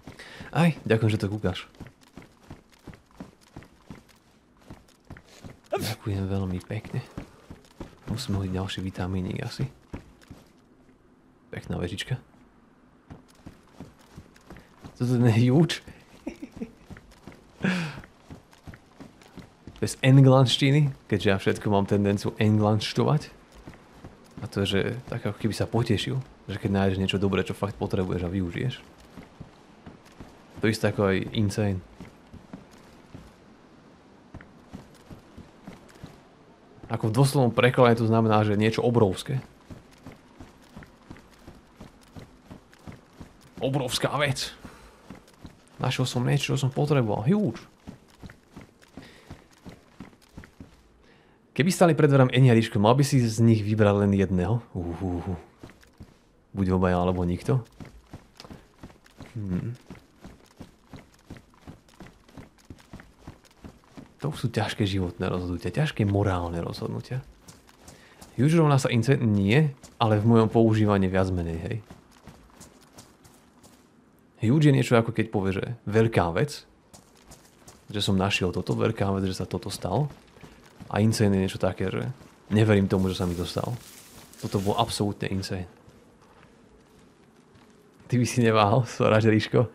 Aj, ďakujem, že to kúkaš. Ďakujem veľmi pekne. Musím hodiť ďalší vitamínik asi. Pekná vežička. Toto je huge. Bez englandštiny, keďže ja všetko mám tendenciu englandštovať. A to je, že tak ako keby sa potešil, že keď nájdeš niečo dobré, čo fakt potrebuješ a využiješ. To isté ako aj insane. Ako v doslovnom preklade to znamená, že niečo obrovské. Obrovská vec. Našiel som niečo, čo som potreboval. Huge. Keby stali pred dverami Eni a Ríško, mal by si z nich vybrať len jedného? Uhuhu. Buď obaja, alebo nikto. Hmm. To sú ťažké životné rozhodnutia, ťažké morálne rozhodnutia. Huge rovná sa insane? Nie, ale v mojom používaní viac menej, hej. Huge je niečo ako keď povie, že veľká vec, že som našiel toto, veľká vec, že sa toto stalo. A insane je niečo také, že neverím tomu, že sa mi to stalo. Toto bolo absolútne insane. Ty by si neváhal, sorry, Ríško.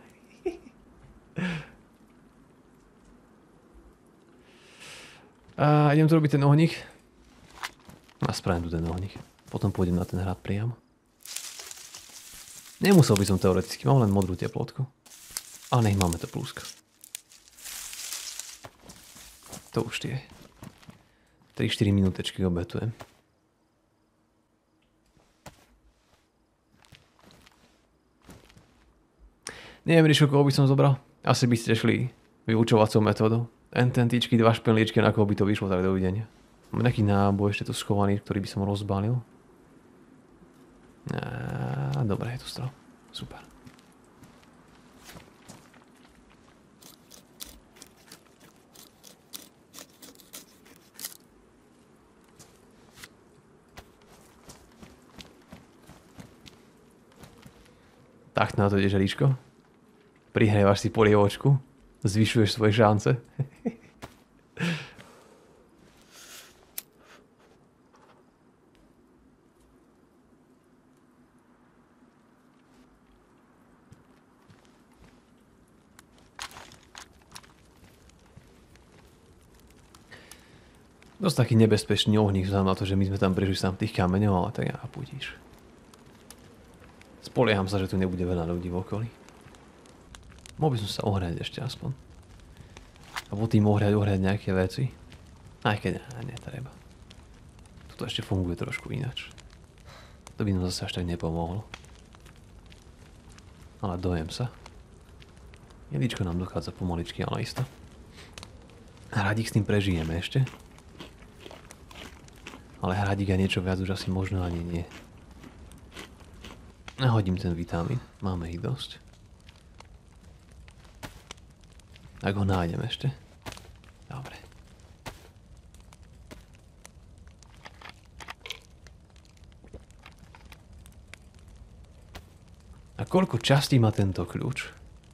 A idem tu robiť ten ohník. A spravím tu ten ohník. Potom pôjdem na ten hrad priamo. Nemusel by som teoreticky, mám len modrú teplotku. Ale nech máme to pluska. To už tie tri štyri minútečky obetujem. Neviem, Ríško, koho by som zobral. Asi by ste šli vyučovacou metódou. Ententičky, dva špenliečky, na koho by to vyšlo, tak dovidenia. Mám nejaký náboj ešte tu schovaný, ktorý by som rozbalil. Á, dobre, je tu strel. Super. Tak na to ideš, Ríško. Prihrievaš si polievočku. Zvyšuješ svoje šance. Dosť taký nebezpečný ohník vzhľadom na to, že my sme tam prišli sám tých kameňov, ale tak ja pudíš. Spolieham sa, že tu nebude veľa ľudí v okolí. Mohol by som sa ohriať ešte aspoň. A po tým ohriať, ohriať nejaké veci. Aj keď ne, netreba. Toto ešte funguje trošku ináč. To by nám zase až tak nepomohlo. Ale dojem sa. Jeličko nám dochádza pomaličky, ale isto. Hradík s tým prežijeme ešte. Ale hradík a niečo viac už asi možno ani nie. Nahodím ten vitamín. Máme ich dosť. Ak ho nájdem ešte. Dobre. A koľko častí má tento kľúč?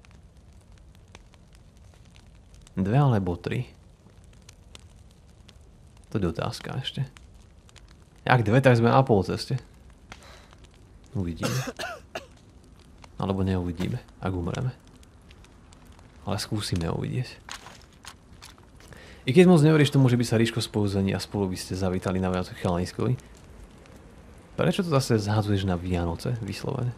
Dve alebo tri? To je otázka ešte. Ak dve, tak sme na pol ceste. Uvidíme. Alebo neuvidíme, ak umreme. Ale skúsime uvidieť. I keď moc neveríš tomu, že by sa Ríško spolu a spolu by ste zavítali na Vianoce chalaniskovi, prečo to zase zhádzuješ na Vianoce, vyslovene?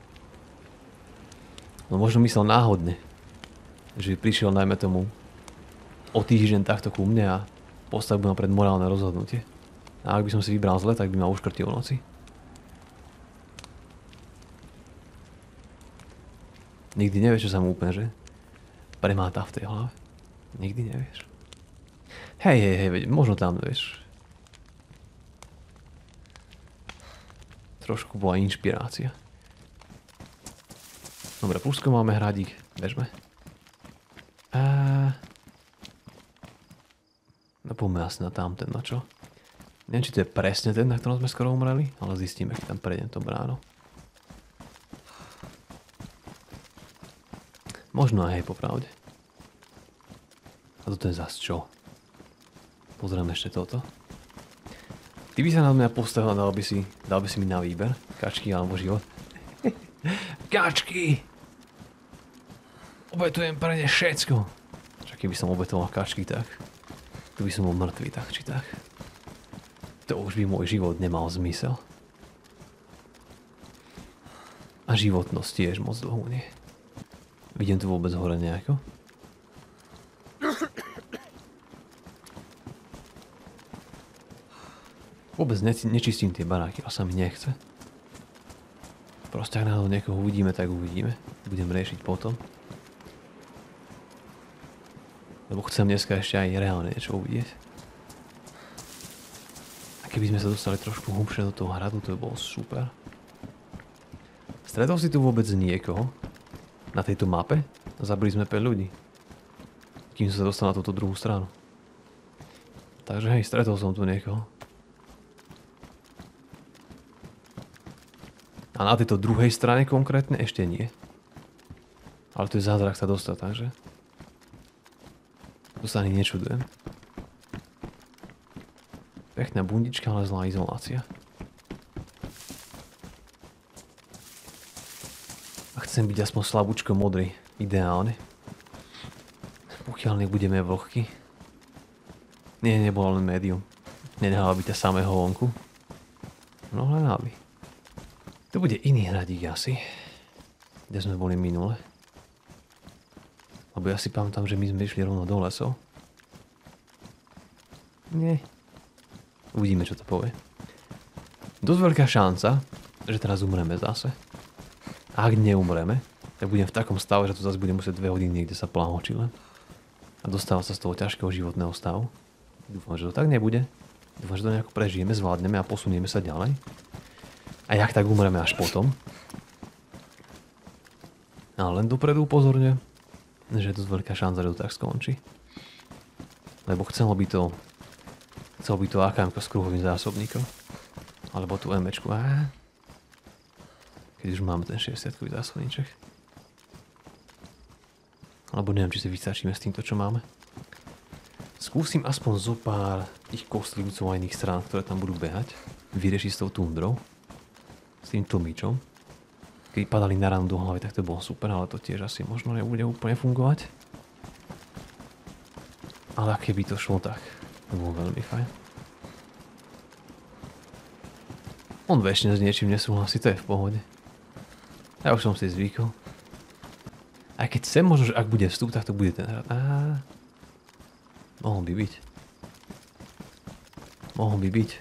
No možno myslel náhodne, že by prišiel najmä tomu o týždeň takto ku mne a postavil ma pred morálne rozhodnutie. A ak by som si vybral zle, tak by ma uškrtil v noci. Nikdy nevieš, čo sa mu úplne, že? Premáta v tej hlave. Nikdy nevieš. Hej, hej, hej, veď, možno tam, vieš. Trošku bola inšpirácia. Dobre, plusko máme hradík. Bežme. A... No poďme asi na tamten, na čo? Neviem, či to je presne ten, na ktorom sme skoro umreli, ale zistíme, keď tam prejdem to bráno. Možno aj hej, popravde. A toto je zas čo? Pozrieme ešte toto. Ty by sa na mňa postavil a dal by si, dal by si mi na výber. Kačky alebo život. Kačky! Obetujem pre ne všetko. Však keby som obetoval kačky, tak tu by som bol mŕtvý tak či tak. To už by môj život nemal zmysel. A životnosť tiež moc dlhú nie. Vidím tu vôbec hore nejako? Vôbec nečistím tie baráky, a sa mi nechce. Proste ak náhodou niekoho uvidíme, tak uvidíme. Budem riešiť potom. Lebo chcem dneska ešte aj reálne niečo uvidieť. A keby sme sa dostali trošku hlubšie do toho hradu, to by bolo super. Stretol si tu vôbec niekoho na tejto mape? Zabili sme päť ľudí. Kým som sa dostal na túto druhú stranu. Takže hej, stretol som tu niekoho. A na tejto druhej strane konkrétne ešte nie. Ale to je zázrak sa dostať, takže... Tu sa ani nečudujem. Pekná bundička, ale zlá izolácia. A chcem byť aspoň slabúčko modrý. Ideálne. Pokiaľ nebudeme vlhky. Nie, nebolo len médium. Nenehala by ťa samého vonku. No hľadá by. To bude iný hradík asi. Kde sme boli minule. Lebo ja si pamätám, že my sme išli rovno do lesov. Nie. Uvidíme, čo to povie. Dosť veľká šanca, že teraz umreme zase. A ak neumreme, tak budem v takom stave, že tu zase budem musieť dve hodiny niekde sa pláhočiť len. A dostávať sa z toho ťažkého životného stavu. Dúfam, že to tak nebude. Dúfam, že to nejako prežijeme, zvládneme a posunieme sa ďalej. A jak tak umreme až potom. Ale len dopredu upozorňujem, že je dosť veľká šanca, že to tak skončí. Lebo chcelo by to... Chcelo by to á ká emko s kruhovým zásobníkom. Alebo tú emečku. Á. Keď už máme ten šesťdesiatkový zásobníček. Alebo neviem, či si vystačíme s týmto, čo máme. Skúsim aspoň zo pár tých kostlivcov a iných strán, ktoré tam budú behať. Vyriešiť s tou tundrou. S tým tlmičom. Keď padali na ránu do hlavy, tak to bolo super, ale to tiež asi možno nebude úplne fungovať. Ale keby to šlo, tak to bolo veľmi fajn. On väčšine s niečím nesúhlasí, to je v pohode. Ja už som si zvykol. Aj keď sem možno, že ak bude vstup, tak to bude ten hrad. Á, mohol by byť. Mohol by byť.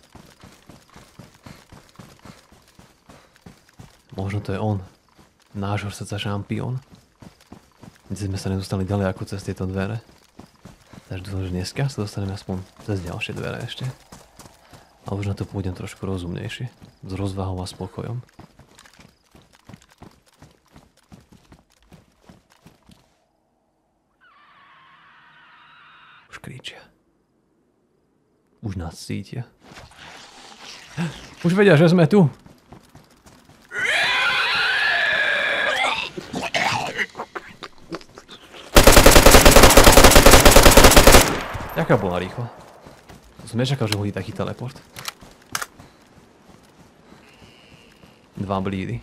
Možno to je on. Nášho srdca šampión. Kde sme sa nedostali ďalej ako cez tieto dvere. Takže dúfam, že dneska sa dostaneme aspoň cez ďalšie dvere ešte. Ale už na to pôjdem trošku rozumnejšie. S rozvahou a spokojom. Už kričia. Už nás cítia. Už vedia, že sme tu. Jaká bola rýchla? Som nečakal, že hodí taký teleport. Dva blídy.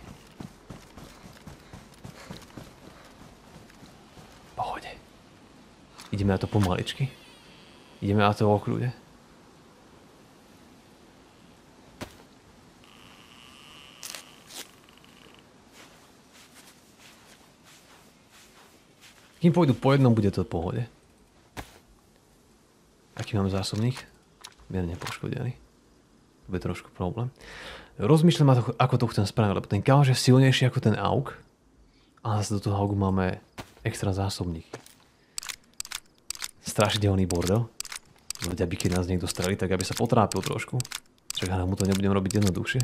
Pohode. Ideme na to pomaličky. Ideme na to v okľude. Kým pôjdu po jednom, bude to v pohode. Aký mám zásobník? Mierne poškodený. To bude trošku problém. Rozmýšľam, ako to chcem spraviť, lebo ten káž je silnejší ako ten auk. A zase do toho augu máme extra zásobník. Strašidelný bordel. Veď aby keď nás niekto strelí, tak aby sa potrápil trošku. Čak mu to nebudem robiť jednoduchšie.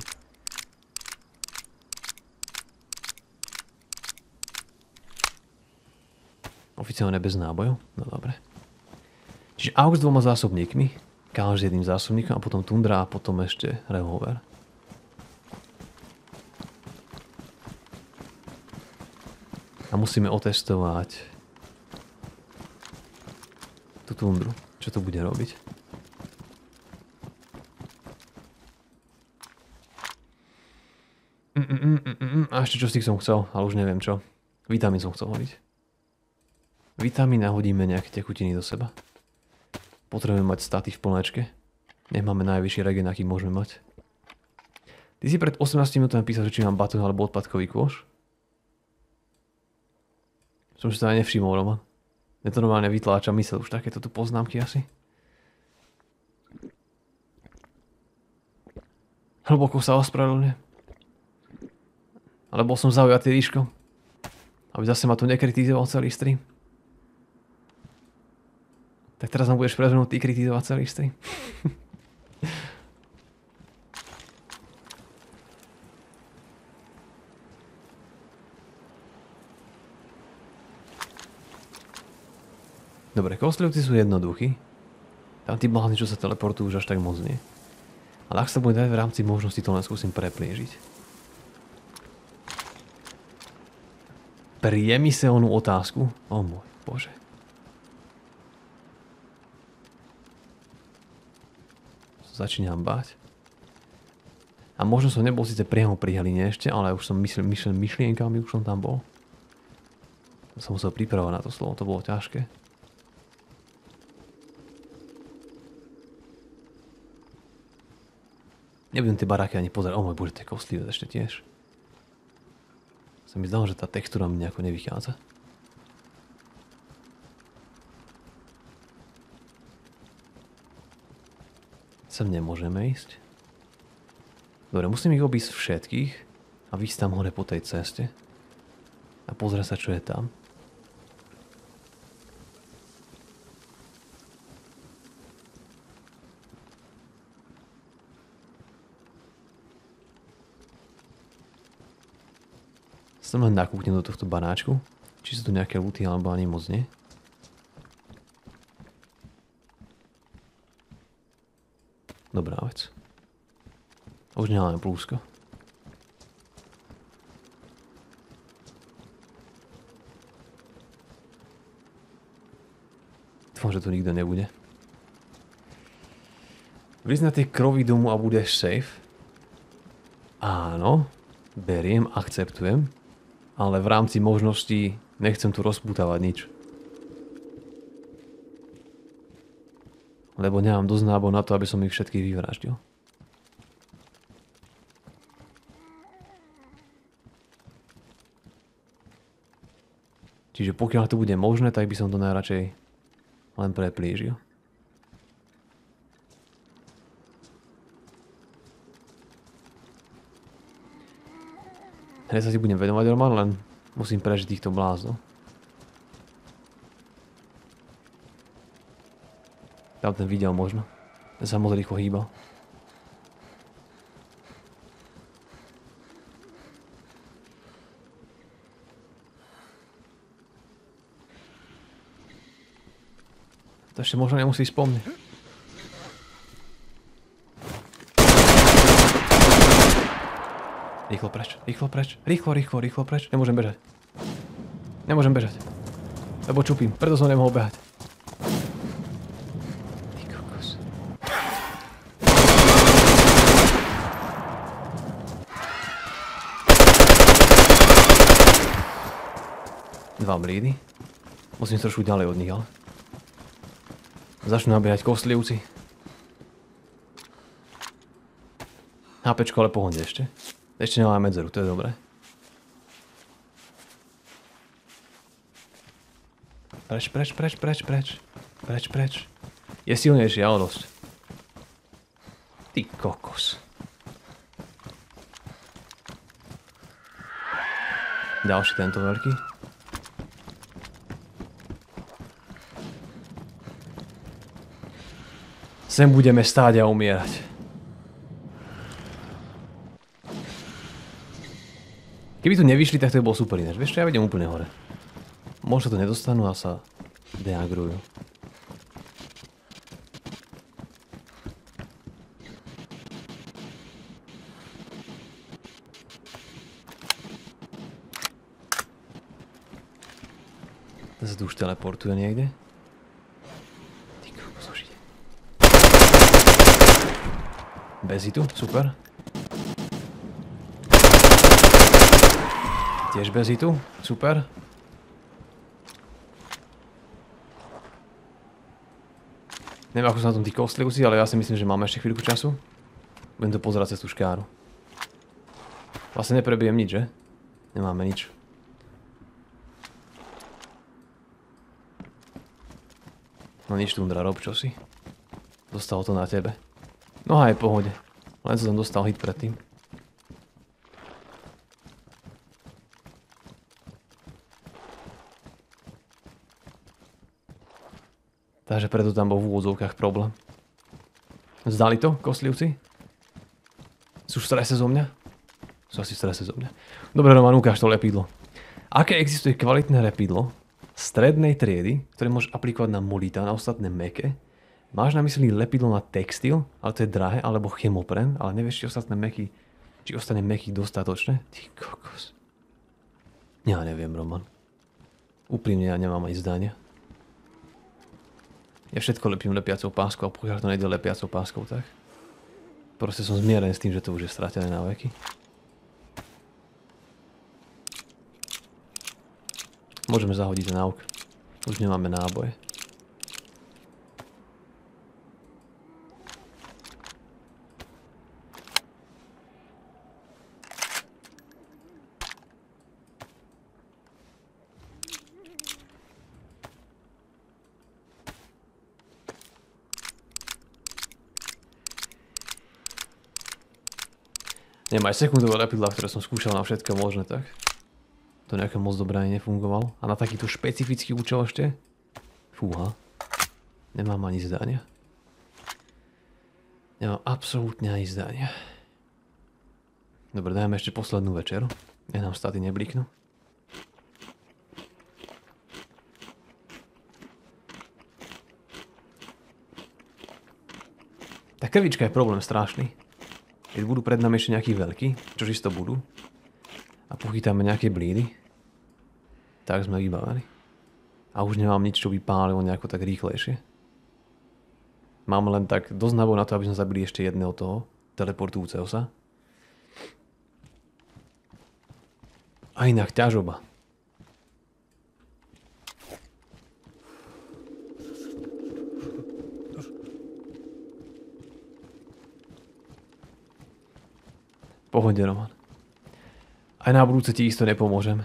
Oficiálne bez nábojov? No dobre. Čiže auk s dvoma zásobníkmi, káž s jedným zásobníkom a potom tundra a potom ešte revolver. A musíme otestovať tú tundru, čo to bude robiť. mm, mm, mm. A ešte čo z tých som chcel, ale už neviem čo. Vitamín som chcel hodiť. Vitamín a hodíme nejaké tekutiny do seba. Potrebujeme mať staty v plnečke. Nech máme najvyšší regen, aký môžeme mať. Ty si pred osemnástimi minútami písal, že či mám batoh alebo odpadkový kôš. Som si to aj nevšimol, Roman. Mne to normálne vytláča mysel už takéto tu poznámky asi. Hlboko sa ospravedlňujem. Ale bol som zaujatý výškom. Aby zase ma tu nekritizoval celý stream. Tak teraz nám budeš prezvenúť ty kritizovať celý stream. Dobre, kostlivci sú jednoduchí. Tam tí blázni, čo sa teleportujú, už až tak moc nie. Ale ak sa bude dať v rámci možnosti, to len skúsim prepliežiť. Priemyselnú otázku? O môj bože. Začínam báť. A možno som nebol síce priamo pri Heline ešte, ale už som myslel myšlen, myšlienkami, už som tam bol. Som musel pripravovať na to slovo, to bolo ťažké. Nebudem tie baráky ani pozerať. O môj bože, to je kostlivé ešte tiež. Sa mi zdalo, že tá textúra mi nejako nevychádza. Sem nemôžeme ísť. Dobre, musím ich obísť všetkých a výjsť tam hore po tej ceste. A pozrieť sa, čo je tam. Som len nakúknem do tohto banáčku. Či sú tu nejaké luty, alebo ani moc nie. Dobrá vec. Už nemáme plúsko. Dúfam, že tu nikto nebude. Vlíz na tie krovy domu a budeš safe. Áno. Beriem, akceptujem. Ale v rámci možností nechcem tu rozpútavať nič. Lebo nemám dosť nábojov na to, aby som ich všetkých vyvraždil. Čiže pokiaľ to bude možné, tak by som to najradšej len preplížil. Hneď sa si budem venovať, Roman, len musím prežiť týchto bláznov. Tam ten videl možno. Ten sa moc rýchlo hýbal. To ešte možno nemusí spomniť. Rýchlo preč, rýchlo preč, rýchlo, rýchlo, rýchlo preč. Nemôžem bežať. Nemôžem bežať. Lebo čupím, preto som nemohol behať. Ty kokos. Dva blídy. Musím trošku ďalej od nich, ale. Začnú nabiehať kostlivci. HPčko, ale pohode ešte. Ešte nemáme medzeru, to je dobré. Preč, preč, preč, preč, preč. Preč, preč. Je silnejší, ale dosť. Ty kokos. Ďalší tento veľký. Sem budeme stáť a umierať. Keby tu nevyšli, tak to by bol super ináč. Vieš čo, ja vedem úplne hore. Možno to nedostanú a sa deagrujú. To sa tu už teleportuje niekde. Ty kokos, už ide. Bez hitu, super. tiež bez hitu. Super. Neviem, ako sú na tom tí kostlivci, ale ja si myslím, že máme ešte chvíľku času. Budem to pozerať cez tú škáru. Vlastne neprebijem nič, že? Nemáme nič. No nič, Tundra, rob čosi. Dostalo to na tebe. No aj pohode. Len som tam dostal hit predtým. Takže preto tam bol v úvodzovkách problém. Zdali to, kostlivci? Sú v strese zo mňa? Sú asi v strese zo mňa. Dobre, Roman, ukáž to lepidlo. Aké existuje kvalitné lepidlo strednej triedy, ktoré môžeš aplikovať na molita, na ostatné meké? Máš na mysli lepidlo na textil, ale to je drahé, alebo chemopren, ale nevieš, či ostatné meky, či ostane meky dostatočné? Ty kokos. Ja neviem, Roman. Úprimne ja nemám ani zdania. Ja všetko lepím lepiacou páskou a pokiaľ to nejde lepiacou páskou, tak proste som zmierený s tým, že to už je stratené na veky. Môžeme zahodiť ten auk. Už nemáme náboje. Neviem, aj sekundové lepidlá, ktoré som skúšal na všetko možné, tak to nejaké moc dobré ani nefungovalo. A na takýto špecifický účel ešte? Fúha. Nemám ani zdania. Nemám absolútne ani zdania. Dobre, dajme ešte poslednú večeru. Nech nám staty nebliknú. Tá krvička je problém strašný. Keď budú pred nami ešte nejakí veľkí, čož isto budú, a pochytáme nejaké blídy, tak sme vybavení. A už nemám nič, čo by pálilo nejako tak rýchlejšie. Mám len tak dosť naboj na to, aby sme zabili ešte jedného toho, teleportujúceho sa. A inak ťažoba. Pohode, Roman. Aj na budúce ti isto nepomôžem.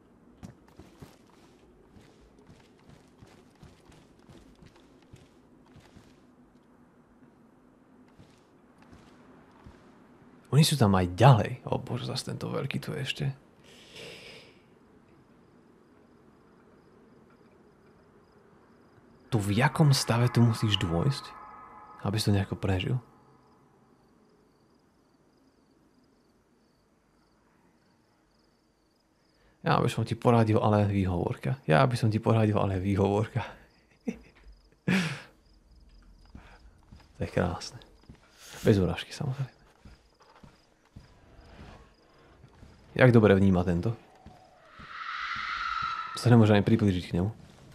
Oni sú tam aj ďalej. O bože, zase tento veľký tu je ešte. Tu v jakom stave tu musíš dôjsť, aby si to nejako prežil? Ja by som ti poradil, ale výhovorka. Ja by som ti poradil, ale výhovorka. To je krásne. Bez urážky, samozrejme. Jak dobre vníma tento? Sa nemôže ani priblížiť k nemu.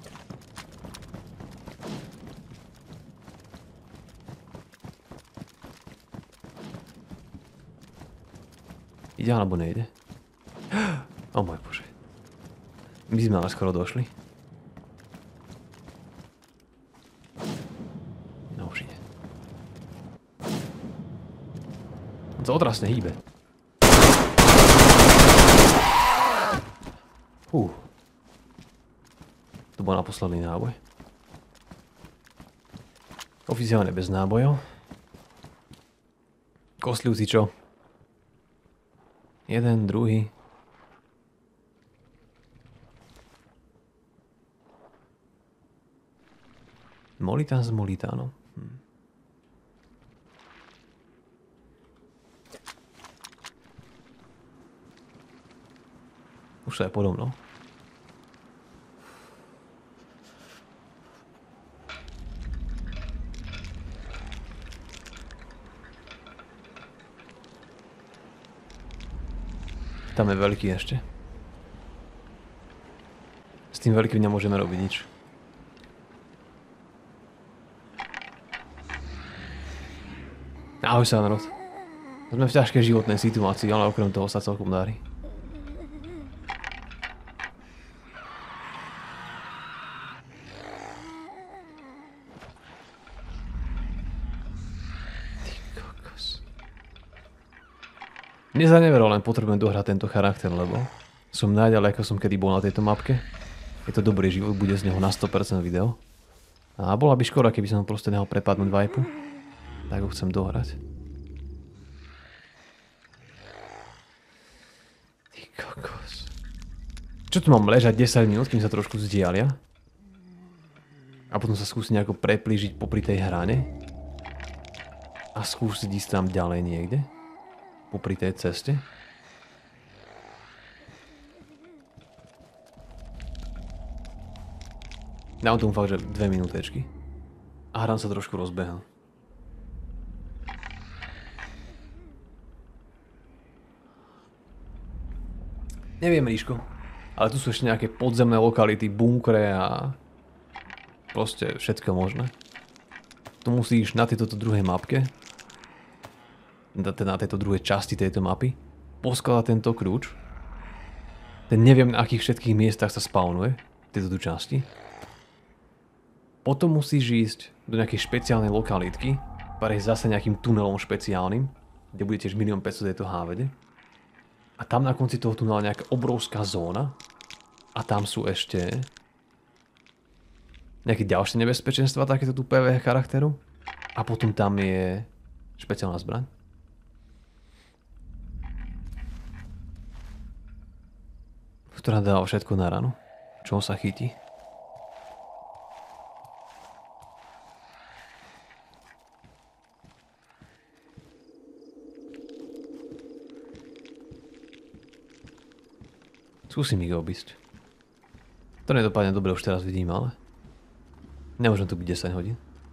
Ide alebo nejde? O môj bože. My sme ale skoro došli. No už ide. On sa odrasne hýbe. Fú. To bol naposledný náboj. Oficiálne bez nábojov. Kostlivci čo? Jeden, druhý. Molitán s molitánom. Hm. Už to je podobno. Tam je veľký ešte. S tým veľkým nemôžeme robiť nič. Ahoj sa, národ. Sme v ťažkej životnej situácii, ale okrem toho sa celkom darí. Mne za nevero, len potrebujem dohrať tento charakter, lebo som najďalej, ako som kedy bol na tejto mapke. Je to dobrý život, bude z neho na sto percent video. A bola by škoda, keby som proste nehal prepadnúť vajpu. Tak ho chcem dohrať. Ty kokos. Čo tu mám ležať desať minút, kým sa trošku vzdialia? A potom sa skúsiť nejako preplížiť popri tej hrane? A skúsiť ísť tam ďalej niekde? Popri tej ceste? Dám tomu fakt, že dve minútečky. A hram sa trošku rozbehal. Neviem, Ríško. Ale tu sú ešte nejaké podzemné lokality, bunkre a... proste všetko možné. Tu musíš na tejto druhej mapke, na tejto druhej časti tejto mapy, poskladať tento kľúč. Ten neviem na akých všetkých miestach sa spawnuje, v tejto tu časti. Potom musíš ísť do nejakej špeciálnej lokalitky, prejsť zase nejakým tunelom špeciálnym, kde bude tiež milión päťsto tejto hávede. A tam na konci toho tunela nejaká obrovská zóna. A tam sú ešte nejaké ďalšie nebezpečenstva takéto tu pé vé charakteru. A potom tam je špeciálna zbraň. Ktorá dáva všetko na ranu. Čo sa chytí. Skúsim ich obísť. To nedopadne dobre, už teraz vidím, ale... Nemôžem tu byť desať hodín.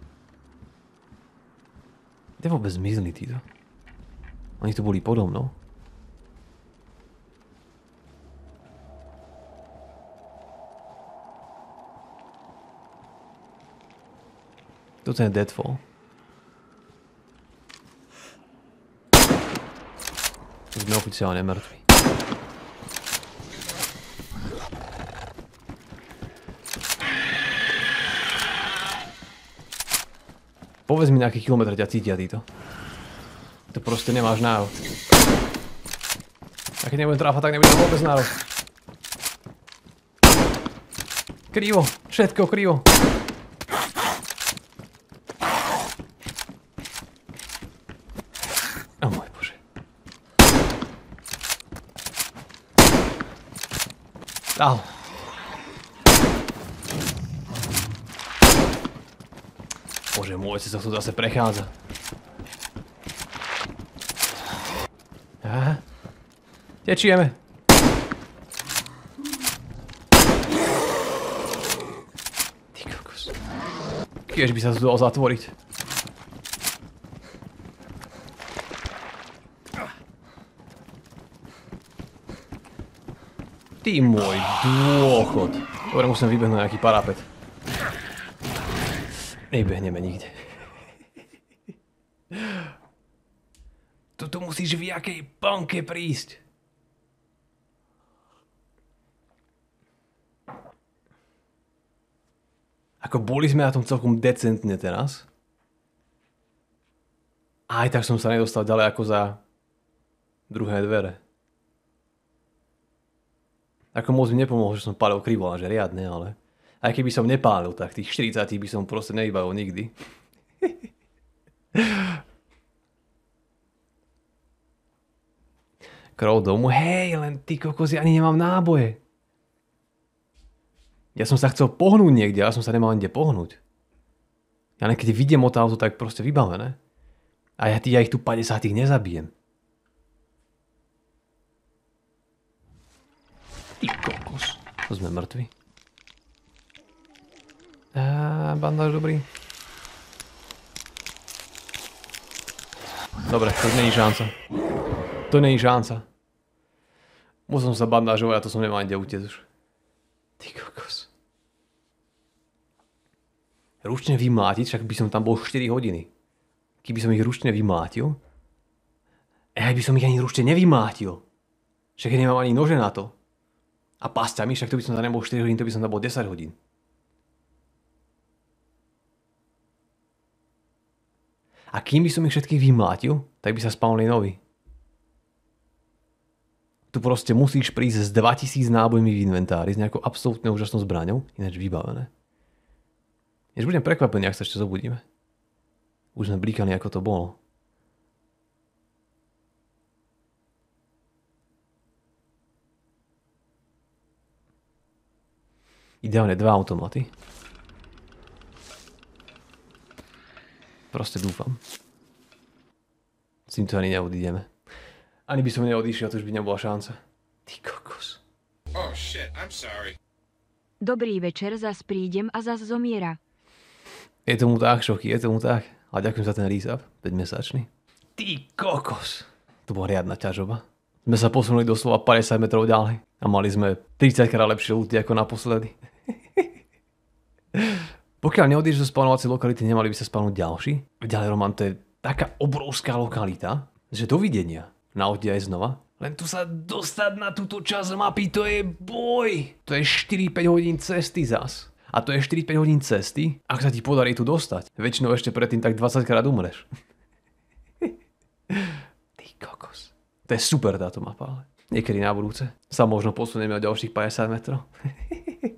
Kde vôbec zmizli títo? Oni tu boli podo mnou. Toto je Deadfall. Sme oficiálne mŕtvi. Povedz mi, na aký kilometr ťa cítia títo. To proste nemáš národ. A keď nebudem tráfať, tak nebudem vôbec národ. Krivo, všetko krivo. O môj Bože. Au. Bože môj, si sa tu zase prechádza. Aha. Tečieme. Ty kokos. Kiež by sa tu dalo zatvoriť. Ty môj dôchod. Dobre, musím vybehnúť nejaký parapet. Nebehneme nikde. Tu musíš v jakej panke prísť. Ako boli sme na tom celkom decentne teraz. A aj tak som sa nedostal ďalej ako za druhé dvere. Ako moc mi nepomohlo, že som pálil krivo, že riadne, ale... Aj keby som nepálil, tak tých štyridsať by som proste nevybavil nikdy. Krov domu, hej, len ty kokos, ja ani nemám náboje. Ja som sa chcel pohnúť niekde, ale som sa nemal nikde pohnúť. Ja len keď vidím od auto, tak proste vybavené. A ja, ja ich tu päťdesiat nezabijem. Ty kokos, to sme mŕtvi. Á, bandáž dobrý. Dobre, to není šanca. To není šanca. Musel som sa bandážovať a to som nemal kde utiec už. Ty kokos. Ručne vymlátiť, však by som tam bol štyri hodiny. Keby som ich ručne vymlátil. A aj by som ich ani ručne nevymlátil. Však ja nemám ani nože na to. A pasťami, však to by som tam nebol štyri hodín, to by som tam bol desať hodín. A kým by som ich všetkých vymlátil, tak by sa spawnli noví. Tu proste musíš prísť s dvetisíc nábojmi v inventári, s nejakou absolútne úžasnou zbraňou, ináč vybavené. Než budem prekvapený, ak sa ešte zobudíme. Už sme blíkali, ako to bolo. Ideálne dva automaty. Proste dúfam. S týmto ani neodídeme. Ani by som neodišiel, to už by nebola šanca. Ty kokos. Oh shit, I'm sorry. Dobrý večer, zas prídem a zas zomiera. Je tomu tak, Šoky, je tomu tak. A ďakujem za ten resub, päťmesačný. Ty kokos. To bola riadna ťažoba. Sme sa posunuli doslova päťdesiat metrov ďalej. A mali sme tridsať krát lepšie looty ako naposledy. Pokiaľ neodíš zo spawnovacej lokality, nemali by sa spawnúť ďalší. Ďalej, Roman, to je taká obrovská lokalita, že dovidenia. Naozaj aj znova. Len tu sa dostať na túto časť mapy, to je boj. To je štyri päť hodín cesty zas. A to je štyri päť hodín cesty, ak sa ti podarí tu dostať. Väčšinou ešte predtým tak dvadsať krát umreš. Ty kokos. To je super táto mapa, ale niekedy na budúce sa možno posunieme o ďalších päťdesiat metrov.